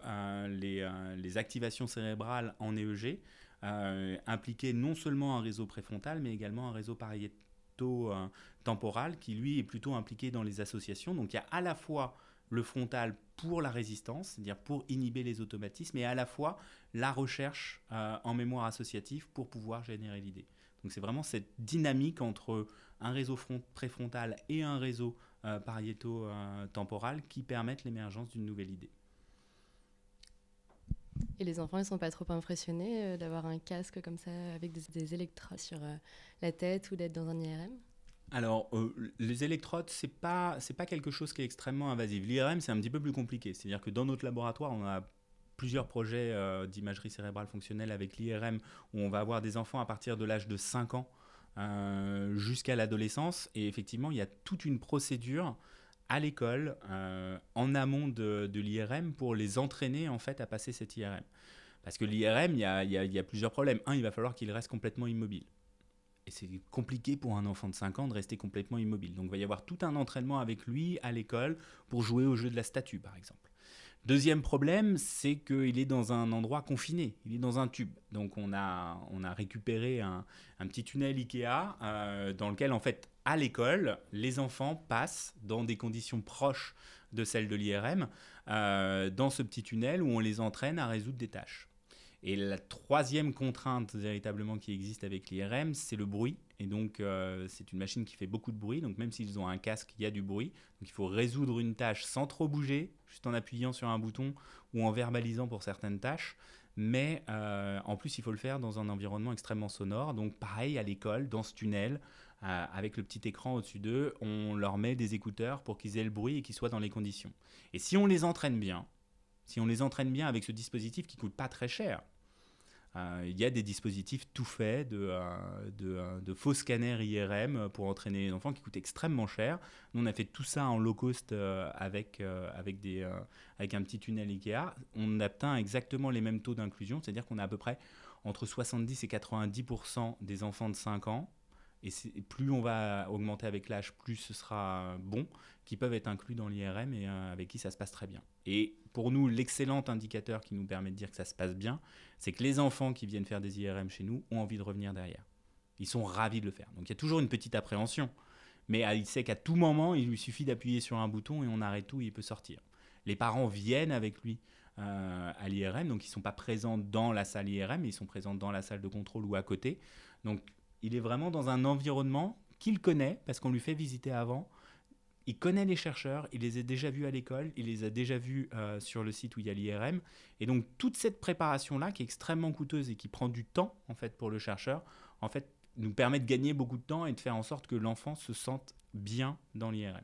les activations cérébrales en EEG impliquaient non seulement un réseau préfrontal, mais également un réseau pariéto-temporal qui, lui, est plutôt impliqué dans les associations. Donc il y a à la fois le frontal pour la résistance, c'est-à-dire pour inhiber les automatismes, et à la fois la recherche en mémoire associative pour pouvoir générer l'idée. Donc c'est vraiment cette dynamique entre un réseau préfrontal et un réseau pariéto-temporal qui permettent l'émergence d'une nouvelle idée. Et les enfants, ils ne sont pas trop impressionnés d'avoir un casque comme ça avec des électrodes sur la tête ou d'être dans un IRM? Alors, les électrodes, c'est pas quelque chose qui est extrêmement invasif. L'IRM, c'est un petit peu plus compliqué. C'est-à-dire que dans notre laboratoire, on a plusieurs projets d'imagerie cérébrale fonctionnelle avec l'IRM, où on va avoir des enfants à partir de l'âge de 5 ans jusqu'à l'adolescence. Et effectivement, il y a toute une procédure à l'école, en amont de l'IRM, pour les entraîner en fait à passer cet IRM. Parce que l'IRM, il y a plusieurs problèmes. Un, il va falloir qu'il reste complètement immobile. Et c'est compliqué pour un enfant de 5 ans de rester complètement immobile. Donc il va y avoir tout un entraînement avec lui à l'école pour jouer au jeu de la statue, par exemple. Deuxième problème, c'est qu'il est dans un endroit confiné, il est dans un tube. Donc on a récupéré un petit tunnel Ikea dans lequel, en fait, à l'école, les enfants passent dans des conditions proches de celles de l'IRM, dans ce petit tunnel où on les entraîne à résoudre des tâches. Et la troisième contrainte véritablement qui existe avec l'IRM, c'est le bruit. Et donc, c'est une machine qui fait beaucoup de bruit. Donc, même s'ils ont un casque, il y a du bruit. Donc, il faut résoudre une tâche sans trop bouger, juste en appuyant sur un bouton ou en verbalisant pour certaines tâches. Mais en plus, il faut le faire dans un environnement extrêmement sonore. Donc, pareil, à l'école, dans ce tunnel, avec le petit écran au-dessus d'eux, on leur met des écouteurs pour qu'ils aient le bruit et qu'ils soient dans les conditions. Et si on les entraîne bien, avec ce dispositif qui ne coûte pas très cher, il y a des dispositifs tout faits de faux scanners IRM pour entraîner les enfants qui coûtent extrêmement cher. Nous, on a fait tout ça en low cost avec un petit tunnel Ikea. On atteint exactement les mêmes taux d'inclusion, c'est-à-dire qu'on a à peu près entre 70 et 90% des enfants de 5 ans, et plus on va augmenter avec l'âge, plus ce sera bon, qui peuvent être inclus dans l'IRM et avec qui ça se passe très bien. Et pour nous, l'excellent indicateur qui nous permet de dire que ça se passe bien, c'est que les enfants qui viennent faire des IRM chez nous ont envie de revenir derrière. Ils sont ravis de le faire. Donc il y a toujours une petite appréhension, mais il sait qu'à tout moment, il lui suffit d'appuyer sur un bouton et on arrête tout et il peut sortir. Les parents viennent avec lui à l'IRM, donc ils ne sont pas présents dans la salle IRM, mais ils sont présents dans la salle de contrôle ou à côté. Donc il est vraiment dans un environnement qu'il connaît, parce qu'on lui fait visiter avant. Il connaît les chercheurs, il les a déjà vus à l'école, il les a déjà vus sur le site où il y a l'IRM. Et donc, toute cette préparation-là, qui est extrêmement coûteuse et qui prend du temps, en fait, pour le chercheur, en fait, nous permet de gagner beaucoup de temps et de faire en sorte que l'enfant se sente bien dans l'IRM.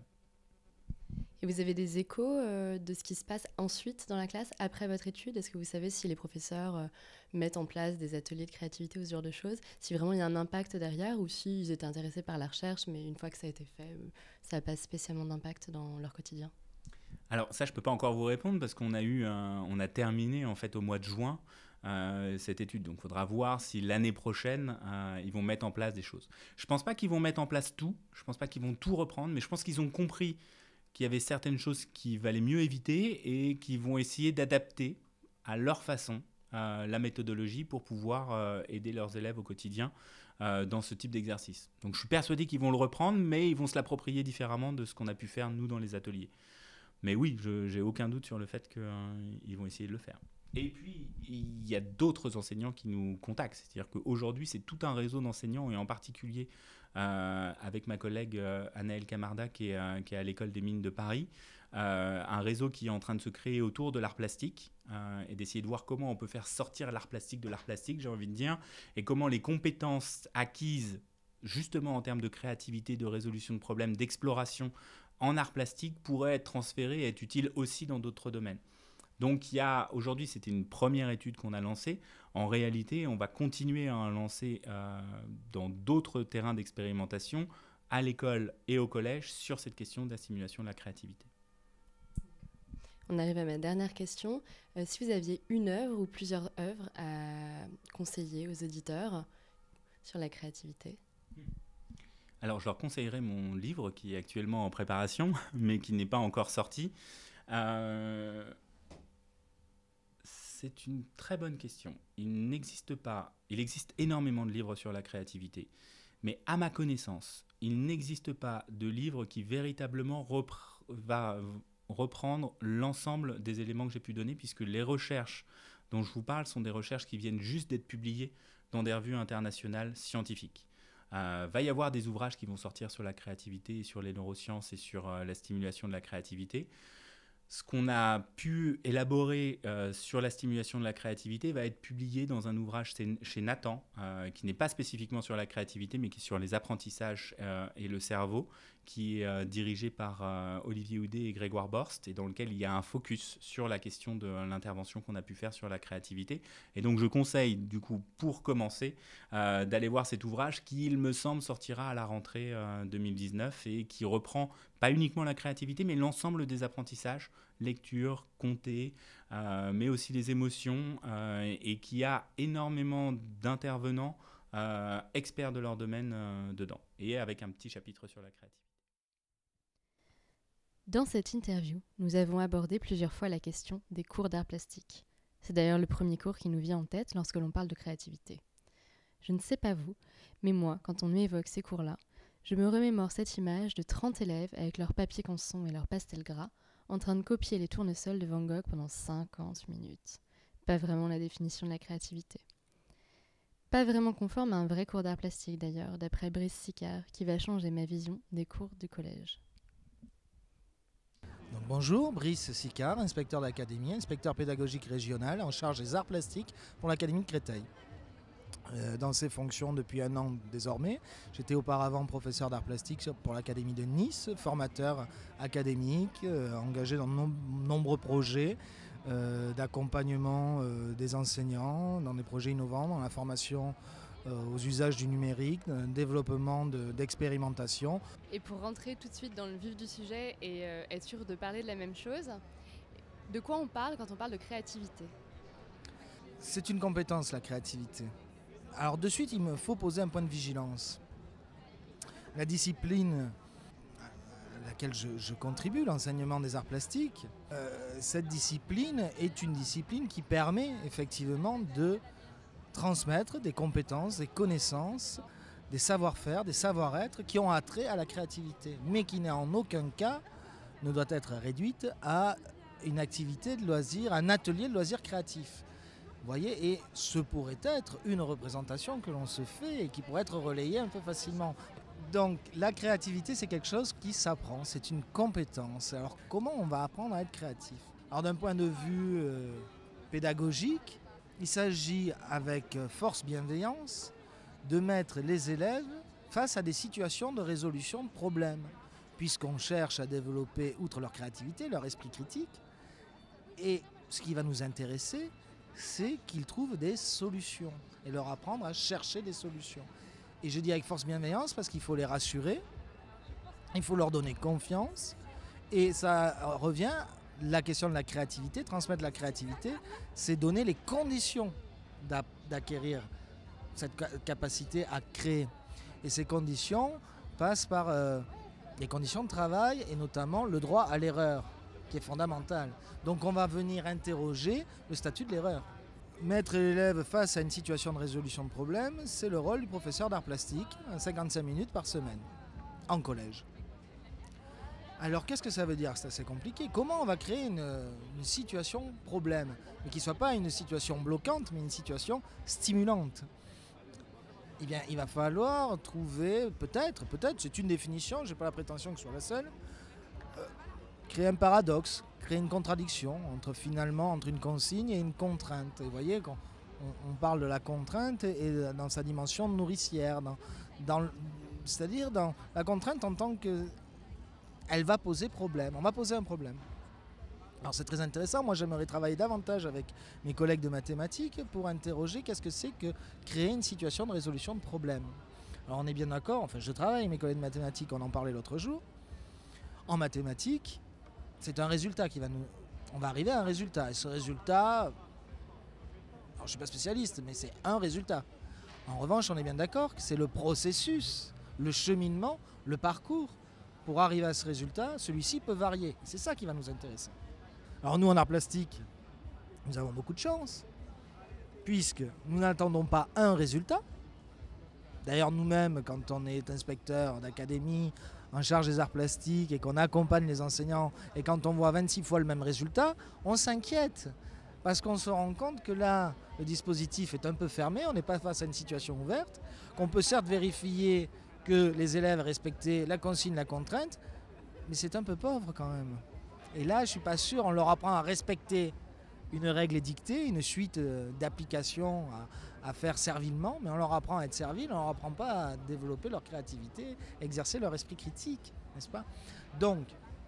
Et vous avez des échos de ce qui se passe ensuite dans la classe, après votre étude? Est-ce que vous savez si les professeurs mettent en place des ateliers de créativité ou ce genre de choses? Si vraiment il y a un impact derrière, ou s'ils étaient intéressés par la recherche, mais une fois que ça a été fait, ça n'a pas spécialement d'impact dans leur quotidien? Alors ça, je ne peux pas encore vous répondre parce qu'on a terminé en fait au mois de juin cette étude. Donc il faudra voir si l'année prochaine, ils vont mettre en place des choses. Je ne pense pas qu'ils vont mettre en place tout, je ne pense pas qu'ils vont tout reprendre, mais je pense qu'ils ont compris qu'il y avait certaines choses qu'il valait mieux éviter et qu'ils vont essayer d'adapter à leur façon la méthodologie pour pouvoir aider leurs élèves au quotidien dans ce type d'exercice. Donc je suis persuadé qu'ils vont le reprendre, mais ils vont se l'approprier différemment de ce qu'on a pu faire nous dans les ateliers. Mais oui, je n'ai aucun doute sur le fait qu'ils vont essayer de le faire. Et puis, il y a d'autres enseignants qui nous contactent. C'est-à-dire qu'aujourd'hui, c'est tout un réseau d'enseignants, et en particulier avec ma collègue Anaëlle Camarda, qui est à l'École des Mines de Paris, un réseau qui est en train de se créer autour de l'art plastique et d'essayer de voir comment on peut faire sortir l'art plastique de l'art plastique, j'ai envie de dire, et comment les compétences acquises, justement en termes de créativité, de résolution de problèmes, d'exploration en art plastique pourraient être transférées et être utiles aussi dans d'autres domaines. Donc aujourd'hui, c'était une première étude qu'on a lancée. En réalité, on va continuer à en lancer dans d'autres terrains d'expérimentation, à l'école et au collège, sur cette question de la stimulation de la créativité. On arrive à ma dernière question. Si vous aviez une œuvre ou plusieurs œuvres à conseiller aux auditeurs sur la créativité? Alors, je leur conseillerais mon livre qui est actuellement en préparation, mais qui n'est pas encore sorti. C'est une très bonne question. Il existe énormément de livres sur la créativité, mais à ma connaissance, il n'existe pas de livre qui véritablement va reprendre l'ensemble des éléments que j'ai pu donner, puisque les recherches dont je vous parle sont des recherches qui viennent juste d'être publiées dans des revues internationales scientifiques. Va y avoir des ouvrages qui vont sortir sur la créativité, et sur les neurosciences et sur la stimulation de la créativité. Ce qu'on a pu élaborer sur la stimulation de la créativité va être publié dans un ouvrage chez Nathan, qui n'est pas spécifiquement sur la créativité, mais qui est sur les apprentissages et le cerveau, qui est dirigé par Olivier Houdet et Grégoire Borst, et dans lequel il y a un focus sur la question de l'intervention qu'on a pu faire sur la créativité. Et donc je conseille, du coup, pour commencer, d'aller voir cet ouvrage qui, il me semble, sortira à la rentrée 2019 et qui reprend pas uniquement la créativité, mais l'ensemble des apprentissages, lecture, compter, mais aussi les émotions, et qui a énormément d'intervenants experts de leur domaine dedans, et avec un petit chapitre sur la créativité. Dans cette interview, nous avons abordé plusieurs fois la question des cours d'art plastique. C'est d'ailleurs le premier cours qui nous vient en tête lorsque l'on parle de créativité. Je ne sais pas vous, mais moi, quand on m'évoque ces cours-là, je me remémore cette image de 30 élèves avec leur papier canson et leur pastel gras, en train de copier les tournesols de Van Gogh pendant 50 minutes. Pas vraiment la définition de la créativité. Pas vraiment conforme à un vrai cours d'art plastique d'ailleurs, d'après Brice Sicard, qui va changer ma vision des cours du collège. Donc bonjour, Brice Sicard, inspecteur d'académie, inspecteur pédagogique régional en charge des arts plastiques pour l'Académie de Créteil. Dans ces fonctions depuis 1 an désormais. J'étais auparavant professeur d'art plastique pour l'Académie de Nice, formateur académique, engagé dans de nombreux projets d'accompagnement des enseignants, dans des projets innovants, dans la formation aux usages du numérique, développement d'expérimentation. Et pour rentrer tout de suite dans le vif du sujet et être sûr de parler de la même chose, de quoi on parle quand on parle de créativité ? C'est une compétence, la créativité. Alors de suite, il me faut poser un point de vigilance. La discipline à laquelle je contribue, l'enseignement des arts plastiques, cette discipline est une discipline qui permet effectivement de transmettre des compétences, des connaissances, des savoir-faire, des savoir-être qui ont attrait à la créativité, mais qui en aucun cas ne doit être réduite à une activité de loisir, un atelier de loisirs créatifs. Vous voyez, et ce pourrait être une représentation que l'on se fait et qui pourrait être relayée un peu facilement. Donc la créativité, c'est quelque chose qui s'apprend, c'est une compétence. Alors comment on va apprendre à être créatif ? Alors d'un point de vue pédagogique, il s'agit avec force bienveillance de mettre les élèves face à des situations de résolution de problèmes, puisqu'on cherche à développer, outre leur créativité, leur esprit critique. Et ce qui va nous intéresser, c'est qu'ils trouvent des solutions et leur apprendre à chercher des solutions. Et je dis avec force bienveillance parce qu'il faut les rassurer, il faut leur donner confiance et ça revient, la question de la créativité, transmettre la créativité, c'est donner les conditions d'acquérir cette capacité à créer. Et ces conditions passent par les conditions de travail et notamment le droit à l'erreur, qui est fondamental. Donc on va venir interroger le statut de l'erreur. Mettre l'élève face à une situation de résolution de problème, c'est le rôle du professeur d'art plastique, 55 minutes par semaine, en collège. Alors qu'est-ce que ça veut dire ? C'est assez compliqué. Comment on va créer une situation problème, mais qui ne soit pas une situation bloquante, mais une situation stimulante ? Eh bien, il va falloir trouver, peut-être, c'est une définition, je n'ai pas la prétention que ce soit la seule, créer un paradoxe, créer une contradiction entre une consigne et une contrainte. Et vous voyez, quand on parle de la contrainte et dans sa dimension nourricière, c'est-à-dire dans la contrainte en tant que elle va poser problème, on va poser un problème. Alors c'est très intéressant, moi j'aimerais travailler davantage avec mes collègues de mathématiques pour interroger qu'est-ce que c'est que créer une situation de résolution de problème. Alors on est bien d'accord, enfin je travaille avec mes collègues de mathématiques, on en parlait l'autre jour. En mathématiques, c'est un résultat on va arriver à un résultat. Et ce résultat, alors je ne suis pas spécialiste, mais c'est un résultat. En revanche, on est bien d'accord que c'est le processus, le cheminement, le parcours. Pour arriver à ce résultat, celui-ci peut varier. C'est ça qui va nous intéresser. Alors nous, en art plastique, nous avons beaucoup de chance, puisque nous n'attendons pas un résultat. D'ailleurs, nous-mêmes, quand on est inspecteur d'académie, en charge des arts plastiques et qu'on accompagne les enseignants et quand on voit 26 fois le même résultat, on s'inquiète parce qu'on se rend compte que là, le dispositif est un peu fermé, on n'est pas face à une situation ouverte, qu'on peut certes vérifier que les élèves respectaient la consigne, la contrainte, mais c'est un peu pauvre quand même. Et là, je ne suis pas sûr, on leur apprend à respecter une règle édictée, une suite d'applications à faire servilement, mais on leur apprend à être servile, on ne leur apprend pas à développer leur créativité, exercer leur esprit critique, n'est-ce pas ? Donc,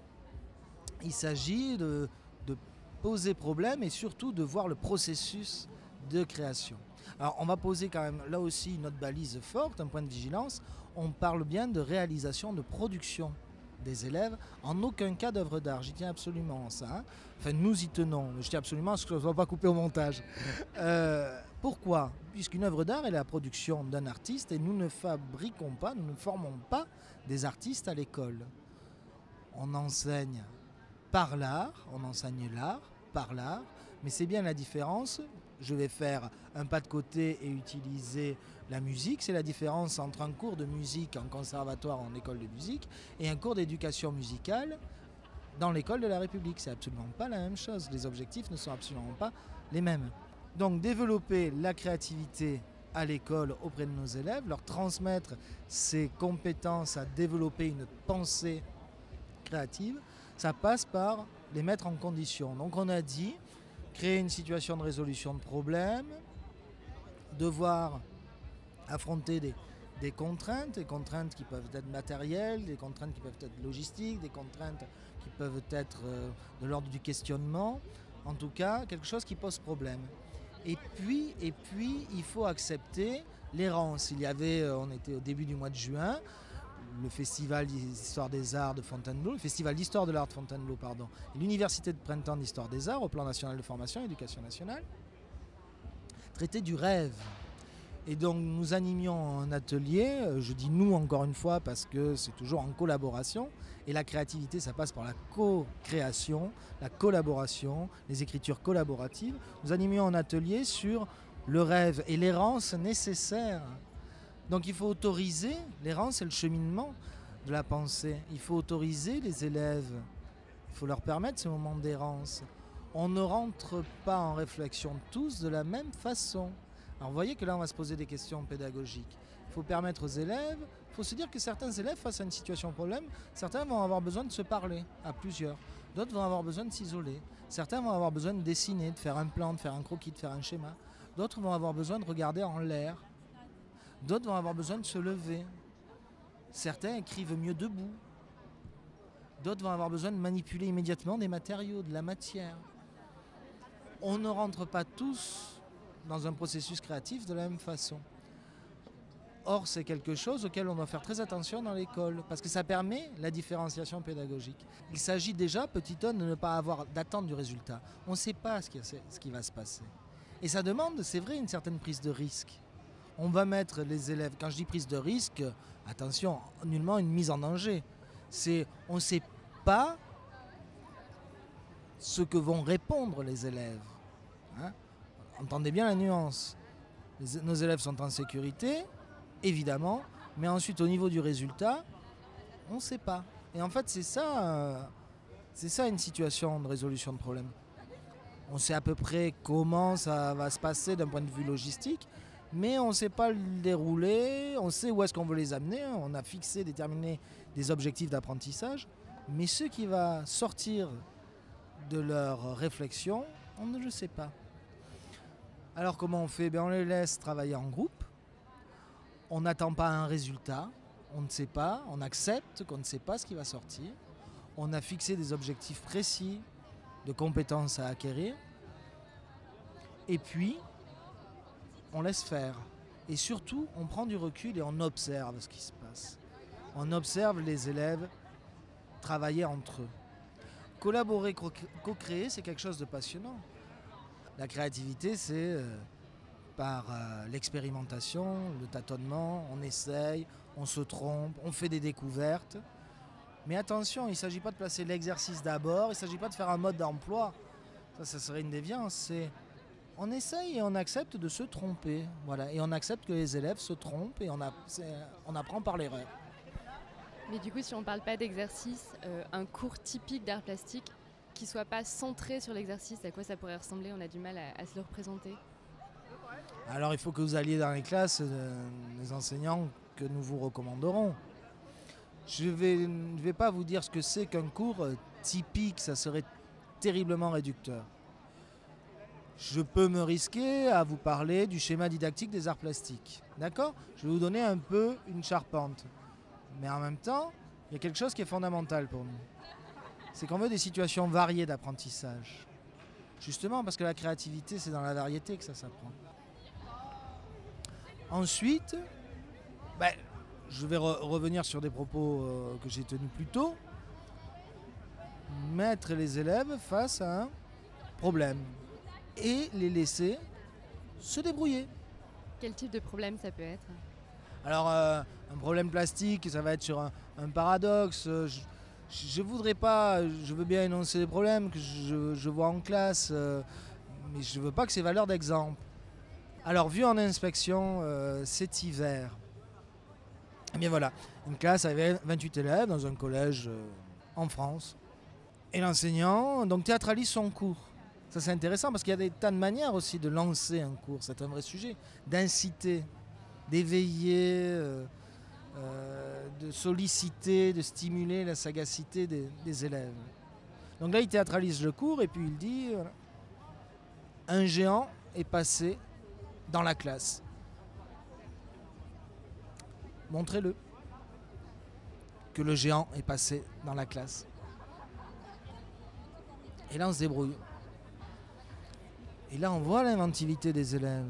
il s'agit de poser problème et surtout de voir le processus de création. Alors, on va poser quand même là aussi notre balise forte, un point de vigilance. On parle bien de réalisation, de production des élèves, en aucun cas d'œuvre d'art. J'y tiens absolument à ça. Hein. Enfin, nous y tenons. Je tiens absolument à ce que ça ne soit pas coupé au montage. Pourquoi ? Puisqu'une œuvre d'art est la production d'un artiste et nous ne fabriquons pas, nous ne formons pas des artistes à l'école. On enseigne par l'art, on enseigne l'art par l'art, mais c'est bien la différence. Je vais faire un pas de côté et utiliser la musique. C'est la différence entre un cours de musique en conservatoire, en école de musique, et un cours d'éducation musicale dans l'école de la République. C'est absolument pas la même chose. Les objectifs ne sont absolument pas les mêmes. Donc développer la créativité à l'école auprès de nos élèves, leur transmettre ces compétences à développer une pensée créative, ça passe par les mettre en condition. Donc on a dit, créer une situation de résolution de problèmes, devoir affronter des contraintes qui peuvent être matérielles, des contraintes qui peuvent être logistiques, des contraintes qui peuvent être de l'ordre du questionnement, en tout cas quelque chose qui pose problème. Et puis il faut accepter l'errance. On était au début du mois de juin, le Festival d'Histoire des Arts de Fontainebleau, le Festival d'Histoire de l'Art de Fontainebleau, pardon, et l'Université de Printemps d'Histoire des Arts, au plan national de formation et éducation nationale, traitaient du rêve. Et donc nous animions un atelier, je dis nous encore une fois parce que c'est toujours en collaboration, et la créativité ça passe par la co-création, la collaboration, les écritures collaboratives. Nous animions un atelier sur le rêve et l'errance nécessaire. Donc il faut autoriser, l'errance c'est le cheminement de la pensée, il faut autoriser les élèves, il faut leur permettre ce moment d'errance. On ne rentre pas en réflexion tous de la même façon. Alors vous voyez que là on va se poser des questions pédagogiques. Il faut permettre aux élèves, il faut se dire que certains élèves face à une situation problème, certains vont avoir besoin de se parler à plusieurs, d'autres vont avoir besoin de s'isoler, certains vont avoir besoin de dessiner, de faire un plan, de faire un croquis, de faire un schéma, d'autres vont avoir besoin de regarder en l'air, d'autres vont avoir besoin de se lever, certains écrivent mieux debout, d'autres vont avoir besoin de manipuler immédiatement des matériaux, de la matière. On ne rentre pas tous dans un processus créatif de la même façon. Or, c'est quelque chose auquel on doit faire très attention dans l'école, parce que ça permet la différenciation pédagogique. Il s'agit déjà, petit 1, de ne pas avoir d'attente du résultat. On ne sait pas ce qui va se passer. Et ça demande, c'est vrai, une certaine prise de risque. On va mettre les élèves, quand je dis prise de risque, attention, nullement une mise en danger. On ne sait pas ce que vont répondre les élèves. Hein ? Entendez bien la nuance. Nos élèves sont en sécurité, évidemment, mais ensuite au niveau du résultat, on ne sait pas. Et en fait, c'est ça une situation de résolution de problème. On sait à peu près comment ça va se passer d'un point de vue logistique, mais on ne sait pas le dérouler, on sait où est-ce qu'on veut les amener, on a fixé, déterminé des objectifs d'apprentissage, mais ce qui va sortir de leur réflexion, on ne le sait pas. Alors comment on fait ? On les laisse travailler en groupe, on n'attend pas un résultat, on ne sait pas, on accepte qu'on ne sait pas ce qui va sortir, on a fixé des objectifs précis de compétences à acquérir, et puis on laisse faire. Et surtout, on prend du recul et on observe ce qui se passe. On observe les élèves travailler entre eux. Collaborer, co-créer, c'est quelque chose de passionnant. La créativité, c'est par l'expérimentation, le tâtonnement, on essaye, on se trompe, on fait des découvertes. Mais attention, il ne s'agit pas de placer l'exercice d'abord, il ne s'agit pas de faire un mode d'emploi. Ça serait une déviance. On essaye et on accepte de se tromper. Voilà. Et on accepte que les élèves se trompent et on apprend par l'erreur. Mais du coup, si on ne parle pas d'exercice, un cours typique d'art plastique qui ne soit pas centré sur l'exercice, à quoi ça pourrait ressembler ? On a du mal à se le représenter. Alors il faut que vous alliez dans les classes des enseignants que nous vous recommanderons. Je ne vais pas vous dire ce que c'est qu'un cours typique, ça serait terriblement réducteur. Je peux me risquer à vous parler du schéma didactique des arts plastiques. D'accord ? Je vais vous donner un peu une charpente. Mais en même temps, il y a quelque chose qui est fondamental pour nous. C'est qu'on veut des situations variées d'apprentissage. Justement parce que la créativité, c'est dans la variété que ça s'apprend. Ensuite, je vais revenir sur des propos que j'ai tenus plus tôt. Mettre les élèves face à un problème et les laisser se débrouiller. Quel type de problème ça peut être ? Alors, un problème plastique, ça va être sur un paradoxe. Je voudrais pas, je veux bien énoncer les problèmes que je vois en classe, mais je veux pas que c'est valeur d'exemple. Alors, vu en inspection cet hiver, eh bien voilà, une classe avec 28 élèves dans un collège en France. Et l'enseignant donc théâtralise son cours. Ça c'est intéressant parce qu'il y a des tas de manières aussi de lancer un cours, c'est un vrai sujet, d'inciter, d'éveiller, de solliciter, de stimuler la sagacité des élèves. Donc là il théâtralise le cours et puis il dit, voilà, un géant est passé dans la classe. Montrez-le que le géant est passé dans la classe. Et là on se débrouille. Et là on voit l'inventivité des élèves.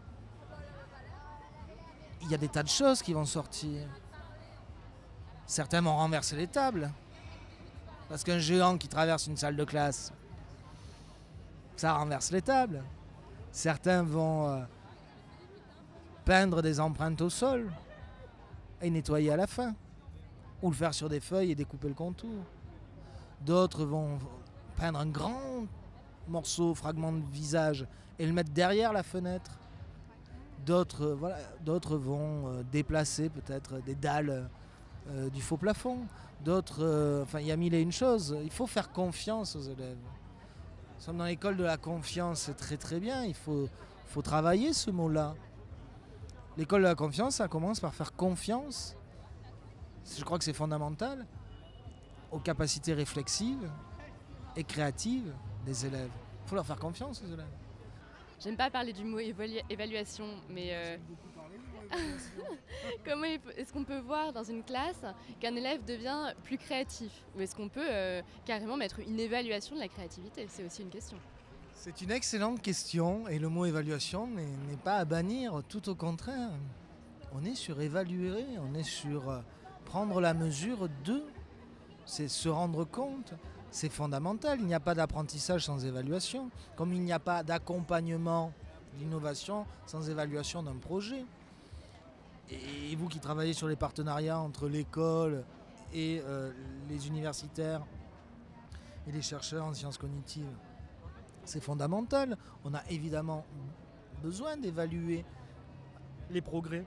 Il y a des tas de choses qui vont sortir. Certains vont renverser les tables. Parce qu'un géant qui traverse une salle de classe, ça renverse les tables. Certains vont peindre des empreintes au sol et nettoyer à la fin. Ou le faire sur des feuilles et découper le contour. D'autres vont peindre un grand morceau, fragment de visage et le mettre derrière la fenêtre. D'autres vont déplacer peut-être des dalles du faux plafond. D'autres, il y a mille et une choses. Il faut faire confiance aux élèves. Nous sommes dans l'école de la confiance, c'est très très bien. Il faut travailler ce mot-là. L'école de la confiance, ça commence par faire confiance. Je crois que c'est fondamental aux capacités réflexives et créatives des élèves. Il faut leur faire confiance aux élèves. J'aime pas parler du mot évaluation, mais comment est-ce qu'on peut voir dans une classe qu'un élève devient plus créatif? Ou est-ce qu'on peut carrément mettre une évaluation de la créativité? C'est aussi une question. C'est une excellente question et le mot évaluation n'est pas à bannir, tout au contraire. On est sur évaluer, on est sur prendre la mesure de, c'est se rendre compte. C'est fondamental, il n'y a pas d'apprentissage sans évaluation, comme il n'y a pas d'accompagnement de l'innovation sans évaluation d'un projet. Et vous qui travaillez sur les partenariats entre l'école et les universitaires et les chercheurs en sciences cognitives, c'est fondamental. On a évidemment besoin d'évaluer les progrès.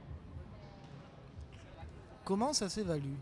Comment ça s'évalue?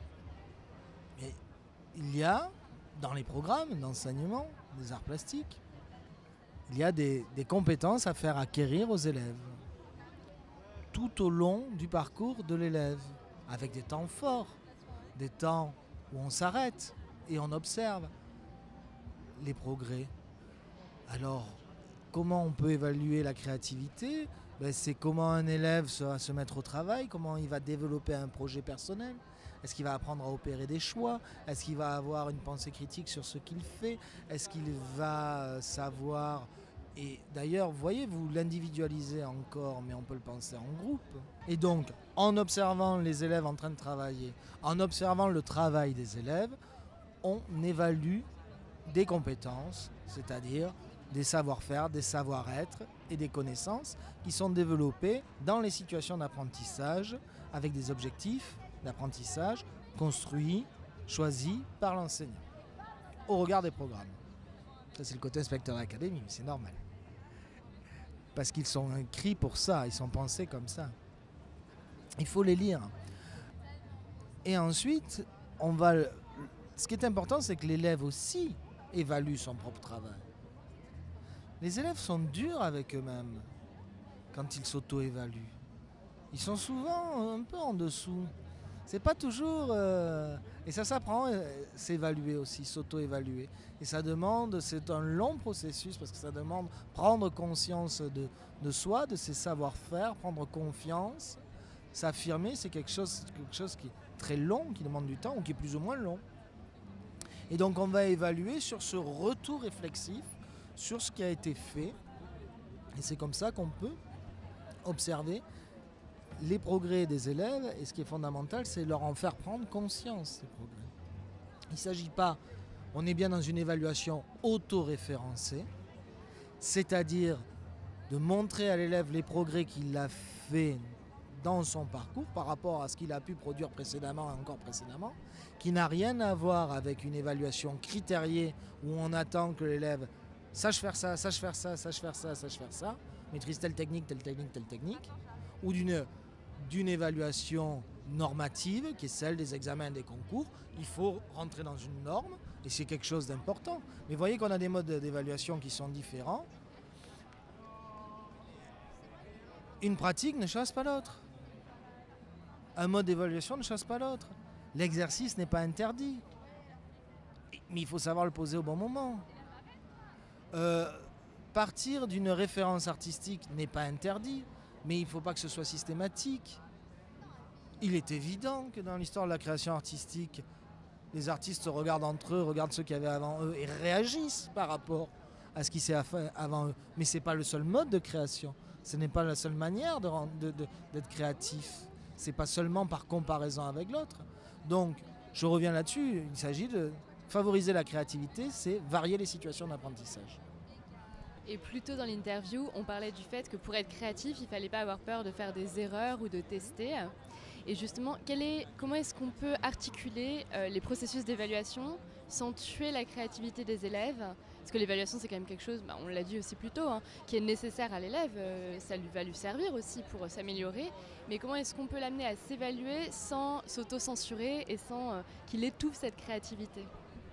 Mais il y a dans les programmes d'enseignement des arts plastiques, il y a des compétences à faire acquérir aux élèves tout au long du parcours de l'élève, avec des temps forts, des temps où on s'arrête et on observe les progrès. Alors, comment on peut évaluer la créativité? C'est comment un élève va se mettre au travail, comment il va développer un projet personnel. Est-ce qu'il va apprendre à opérer des choix? Est-ce qu'il va avoir une pensée critique sur ce qu'il fait? Est-ce qu'il va savoir... Et d'ailleurs, vous voyez, vous l'individualisez encore, mais on peut le penser en groupe. Et donc, en observant les élèves en train de travailler, en observant le travail des élèves, on évalue des compétences, c'est-à-dire des savoir-faire, des savoir-être et des connaissances qui sont développées dans les situations d'apprentissage avec des objectifs d'apprentissage construits, choisis par l'enseignant, au regard des programmes. Ça, c'est le côté inspecteur d'académie, mais c'est normal. Parce qu'ils sont écrits pour ça, ils sont pensés comme ça. Il faut les lire. Et ensuite, ce qui est important, c'est que l'élève aussi évalue son propre travail. Les élèves sont durs avec eux-mêmes quand ils s'auto-évaluent. Ils sont souvent un peu en dessous. C'est pas toujours... et ça s'apprend, s'évaluer aussi, s'auto-évaluer. Et ça demande, c'est un long processus parce que ça demande prendre conscience de soi, de ses savoir-faire, prendre confiance, s'affirmer, c'est quelque chose qui est très long, qui demande du temps ou qui est plus ou moins long. Et donc on va évaluer sur ce retour réflexif, sur ce qui a été fait. Et c'est comme ça qu'on peut observer les progrès des élèves, et ce qui est fondamental, c'est leur en faire prendre conscience, ces progrès. Il ne s'agit pas, on est bien dans une évaluation auto-référencée, c'est-à-dire de montrer à l'élève les progrès qu'il a fait dans son parcours par rapport à ce qu'il a pu produire précédemment et encore précédemment, qui n'a rien à voir avec une évaluation critériée où on attend que l'élève sache faire ça, sache faire ça, sache faire ça, sache faire ça, maîtrise telle technique, telle technique, telle technique, ou d'une évaluation normative qui est celle des examens et des concours. Il faut rentrer dans une norme Et c'est quelque chose d'important. Mais vous voyez qu'on a des modes d'évaluation qui sont différents. Une pratique ne chasse pas l'autre. Un mode d'évaluation ne chasse pas l'autre. L'exercice n'est pas interdit. Mais il faut savoir le poser au bon moment. Partir d'une référence artistique n'est pas interdit, mais il ne faut pas que ce soit systématique. Il est évident que dans l'histoire de la création artistique, les artistes se regardent entre eux, regardent ceux qui avaient avant eux et réagissent par rapport à ce qui s'est fait avant eux. Mais ce n'est pas le seul mode de création. Ce n'est pas la seule manière d'être créatif. Ce n'est pas seulement par comparaison avec l'autre. Donc, je reviens là-dessus. Il s'agit de favoriser la créativité, c'est varier les situations d'apprentissage. Et plus tôt dans l'interview, on parlait du fait que pour être créatif, il ne fallait pas avoir peur de faire des erreurs ou de tester. Et justement, comment est-ce qu'on peut articuler les processus d'évaluation sans tuer la créativité des élèves ? Parce que l'évaluation, c'est quand même quelque chose, on l'a dit aussi plus tôt, qui est nécessaire à l'élève. Ça va lui servir aussi pour s'améliorer. Mais comment est-ce qu'on peut l'amener à s'évaluer sans s'auto-censurer et sans qu'il étouffe cette créativité ?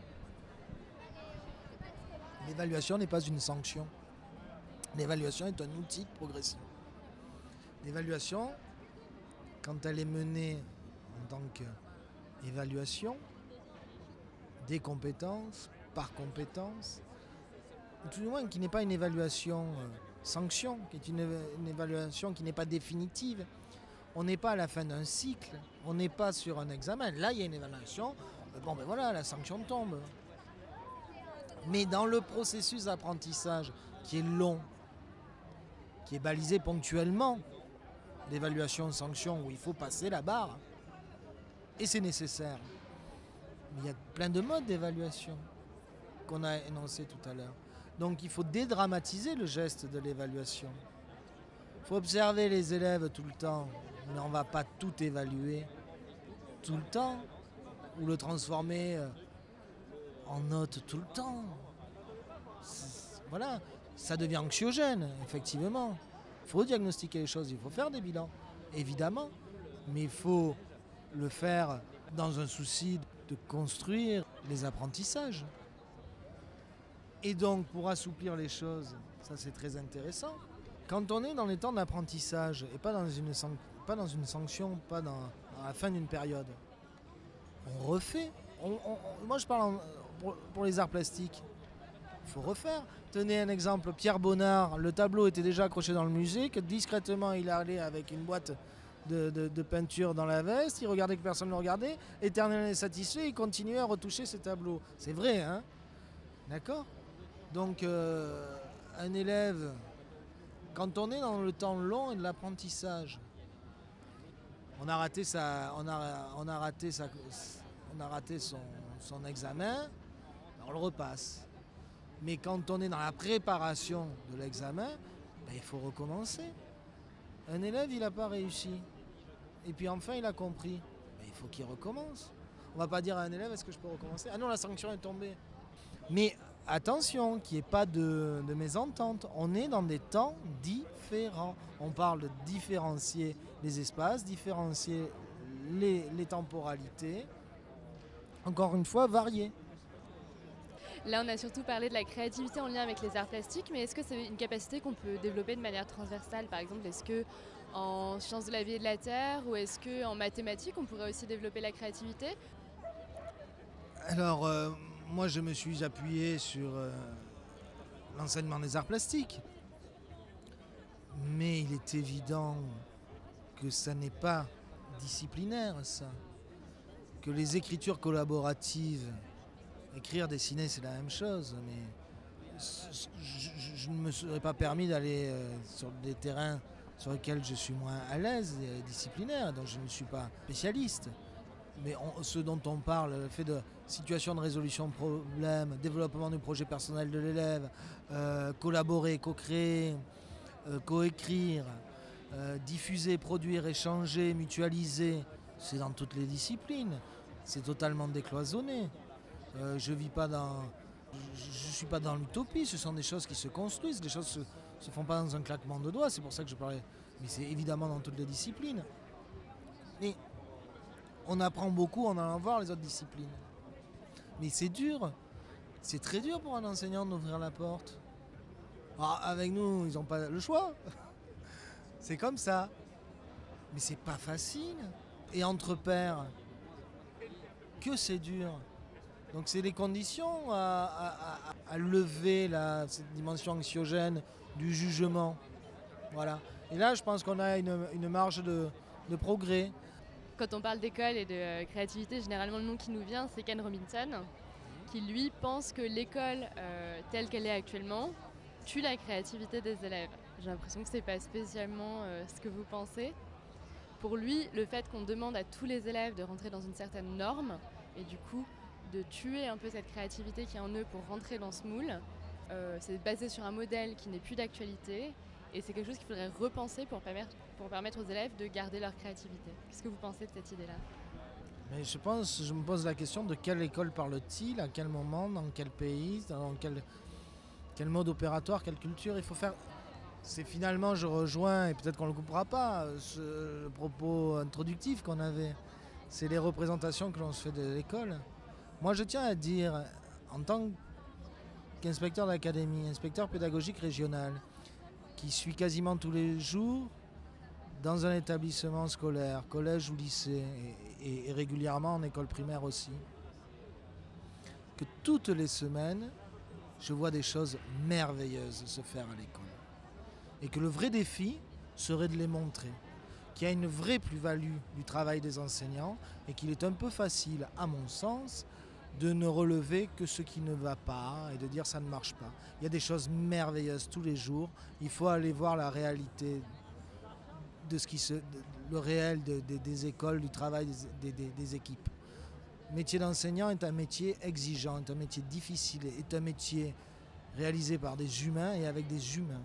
L'évaluation n'est pas une sanction. L'évaluation est un outil de progression. L'évaluation, quand elle est menée en tant qu'évaluation des compétences, par compétence, ou tout du moins qui n'est pas une évaluation sanction, qui est une évaluation qui n'est pas définitive. On n'est pas à la fin d'un cycle, on n'est pas sur un examen. Là, il y a une évaluation, la sanction tombe. Mais dans le processus d'apprentissage qui est long, qui est balisé ponctuellement d'évaluation, sanction, où il faut passer la barre, et c'est nécessaire. Mais il y a plein de modes d'évaluation qu'on a énoncés tout à l'heure. Donc il faut dédramatiser le geste de l'évaluation. Il faut observer les élèves tout le temps, mais on ne va pas tout évaluer tout le temps, ou le transformer en note tout le temps. Voilà, ça devient anxiogène, effectivement. Il faut diagnostiquer les choses, il faut faire des bilans, évidemment. Mais il faut le faire dans un souci de construire les apprentissages. Et donc, pour assouplir les choses, ça c'est très intéressant. Quand on est dans les temps d'apprentissage, et pas dans une sanction, pas dans la fin d'une période, on refait. Moi je parle pour les arts plastiques. Il faut refaire. Tenez un exemple, Pierre Bonnard, le tableau était déjà accroché dans le musée, que discrètement il allait avec une boîte de peinture dans la veste, il regardait que personne ne le regardait, éternellement satisfait, il continuait à retoucher ses tableaux. C'est vrai, hein ? D'accord ? Donc un élève, quand on est dans le temps long et de l'apprentissage, on a raté son examen, on le repasse. Mais quand on est dans la préparation de l'examen, il faut recommencer. Un élève, il n'a pas réussi. Et puis enfin, il a compris. Il faut qu'il recommence. On ne va pas dire à un élève, est-ce que je peux recommencer ? Ah non, la sanction est tombée. Mais attention, qu'il n'y ait pas de mésentente. On est dans des temps différents. On parle de différencier les espaces, différencier les temporalités. Encore une fois, varier. Là, on a surtout parlé de la créativité en lien avec les arts plastiques, mais est-ce que c'est une capacité qu'on peut développer de manière transversale ? Par exemple, est-ce qu'en sciences de la vie et de la terre, ou est-ce qu'en mathématiques, on pourrait aussi développer la créativité ? Alors, moi, je me suis appuyé sur l'enseignement des arts plastiques. Mais il est évident que ça n'est pas disciplinaire, ça. Que les écritures collaboratives, écrire, dessiner, c'est la même chose, mais je ne me serais pas permis d'aller sur des terrains sur lesquels je suis moins à l'aise, disciplinaire, donc je ne suis pas spécialiste. Mais ce dont on parle, le fait de situation de résolution de problèmes, développement du projet personnel de l'élève, collaborer, co-créer, coécrire, diffuser, produire, échanger, mutualiser, c'est dans toutes les disciplines. C'est totalement décloisonné. Je suis pas dans l'utopie, ce sont des choses qui se construisent, les choses se font pas dans un claquement de doigts, c'est pour ça que je parlais. Mais c'est évidemment dans toutes les disciplines. Mais on apprend beaucoup en allant voir les autres disciplines. Mais c'est dur. C'est très dur pour un enseignant d'ouvrir la porte. Alors, avec nous, ils n'ont pas le choix. C'est comme ça. Mais c'est pas facile. Et entre pairs, que c'est dur. Donc c'est les conditions à lever cette dimension anxiogène du jugement. Voilà. Et là, je pense qu'on a une marge de progrès. Quand on parle d'école et de créativité, généralement le nom qui nous vient, c'est Ken Robinson, qui lui pense que l'école telle qu'elle est actuellement tue la créativité des élèves. J'ai l'impression que c'est pas spécialement ce que vous pensez. Pour lui, le fait qu'on demande à tous les élèves de rentrer dans une certaine norme et du coup de tuer un peu cette créativité qui est en eux pour rentrer dans ce moule, c'est basé sur un modèle qui n'est plus d'actualité et c'est quelque chose qu'il faudrait repenser pour permettre aux élèves de garder leur créativité. Qu'est-ce que vous pensez de cette idée-là ? Mais je me pose la question de quelle école parle-t-il, à quel moment, dans quel pays, dans quel mode opératoire, quelle culture il faut faire. C'est finalement, je rejoins, et peut-être qu'on ne le coupera pas, le propos introductif qu'on avait. C'est les représentations que l'on se fait de l'école. Moi, je tiens à dire, en tant qu'inspecteur d'académie, inspecteur pédagogique régional, qui suit quasiment tous les jours dans un établissement scolaire, collège ou lycée, et régulièrement en école primaire aussi, que toutes les semaines, je vois des choses merveilleuses se faire à l'école. Et que le vrai défi serait de les montrer. Qu'il y a une vraie plus-value du travail des enseignants et qu'il est un peu facile, à mon sens, de ne relever que ce qui ne va pas et de dire ça ne marche pas. Il y a des choses merveilleuses tous les jours. Il faut aller voir la réalité de le réel des écoles, du travail des équipes. Le métier d'enseignant est un métier exigeant, est un métier difficile, est un métier réalisé par des humains et avec des humains.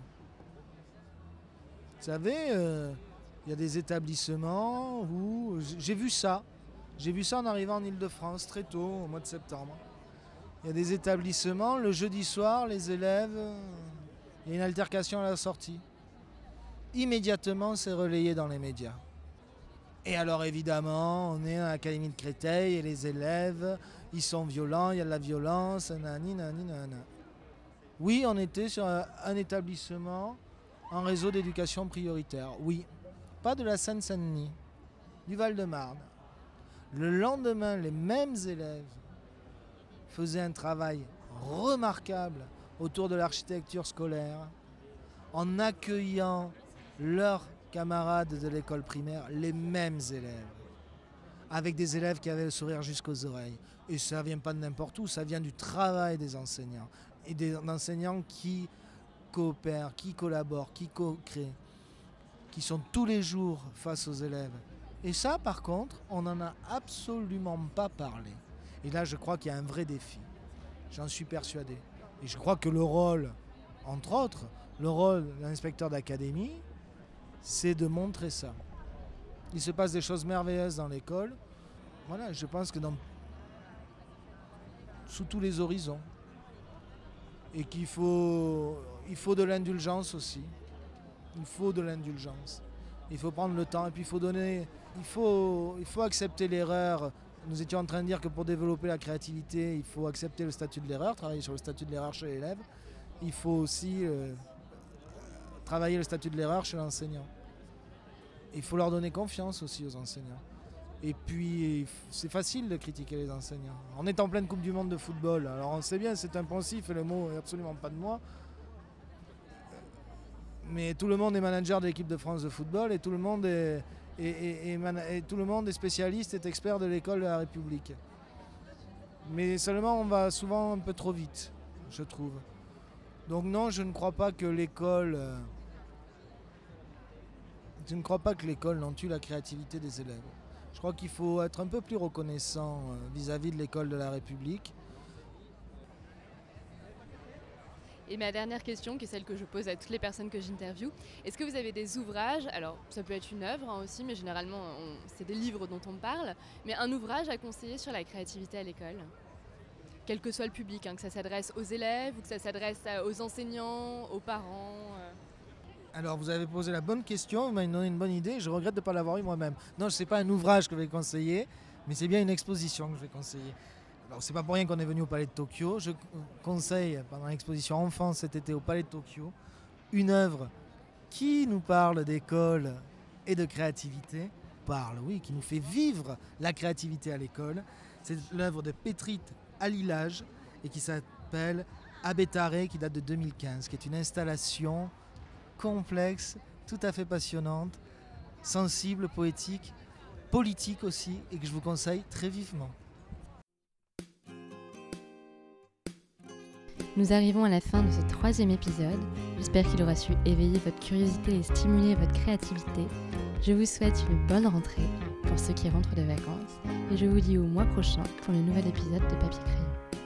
Vous savez, il y a des établissements où j'ai vu ça en arrivant en Île-de-France très tôt, au mois de septembre. Il y a des établissements, le jeudi soir, les élèves, il y a une altercation à la sortie. Immédiatement, c'est relayé dans les médias. Et alors évidemment, on est à l'Académie de Créteil et les élèves, ils sont violents, il y a de la violence, nanani. Oui, on était sur un établissement en réseau d'éducation prioritaire. Oui, pas de la Seine-Saint-Denis, du Val-de-Marne. Le lendemain, les mêmes élèves faisaient un travail remarquable autour de l'architecture scolaire en accueillant leurs camarades de l'école primaire, les mêmes élèves, avec des élèves qui avaient le sourire jusqu'aux oreilles. Et ça ne vient pas de n'importe où, ça vient du travail des enseignants. Et des enseignants qui coopèrent, qui collaborent, qui co-créent, qui sont tous les jours face aux élèves. Et ça, par contre, on n'en a absolument pas parlé. Et là, je crois qu'il y a un vrai défi. J'en suis persuadé. Et je crois que le rôle, entre autres, le rôle d'un inspecteur d'académie, c'est de montrer ça. Il se passe des choses merveilleuses dans l'école. Voilà, je pense que sous tous les horizons. Et qu'il faut de l'indulgence aussi. Il faut de l'indulgence. Il faut prendre le temps et puis il faut accepter l'erreur. Nous étions en train de dire que pour développer la créativité, il faut accepter le statut de l'erreur, travailler sur le statut de l'erreur chez l'élève. Il faut aussi travailler le statut de l'erreur chez l'enseignant. Il faut leur donner confiance aussi aux enseignants. Et puis, c'est facile de critiquer les enseignants. On est en pleine Coupe du Monde de football. Alors on sait bien, c'est un poncif et le mot n'est absolument pas de moi. Mais tout le monde est manager de l'équipe de France de football et tout le monde est spécialiste, est expert de l'école de la République. Mais seulement on va souvent un peu trop vite, je trouve. Donc non, je ne crois pas que l'école n'en tue la créativité des élèves. Je crois qu'il faut être un peu plus reconnaissant vis-à-vis de l'école de la République. Et ma dernière question, qui est celle que je pose à toutes les personnes que j'interviewe, est-ce que vous avez des ouvrages, alors ça peut être une œuvre aussi, mais généralement c'est des livres dont on parle, mais un ouvrage à conseiller sur la créativité à l'école ? Quel que soit le public, que ça s'adresse aux élèves ou que ça s'adresse aux enseignants, aux parents. Alors vous avez posé la bonne question, vous m'avez donné une bonne idée, je regrette de ne pas l'avoir eu moi-même. Non, ce n'est pas un ouvrage que je vais conseiller, mais c'est bien une exposition que je vais conseiller. Alors c'est pas pour rien qu'on est venu au Palais de Tokyo. Je conseille pendant l'exposition Enfance cet été au Palais de Tokyo une œuvre qui nous parle d'école et de créativité, qui nous fait vivre la créativité à l'école. C'est l'œuvre de Petrit Alilaj et qui s'appelle Abetare, qui date de 2015, qui est une installation complexe, tout à fait passionnante, sensible, poétique, politique aussi, et que je vous conseille très vivement. Nous arrivons à la fin de ce 3e épisode. J'espère qu'il aura su éveiller votre curiosité et stimuler votre créativité. Je vous souhaite une bonne rentrée pour ceux qui rentrent de vacances et je vous dis au mois prochain pour le nouvel épisode de Papier Crayon.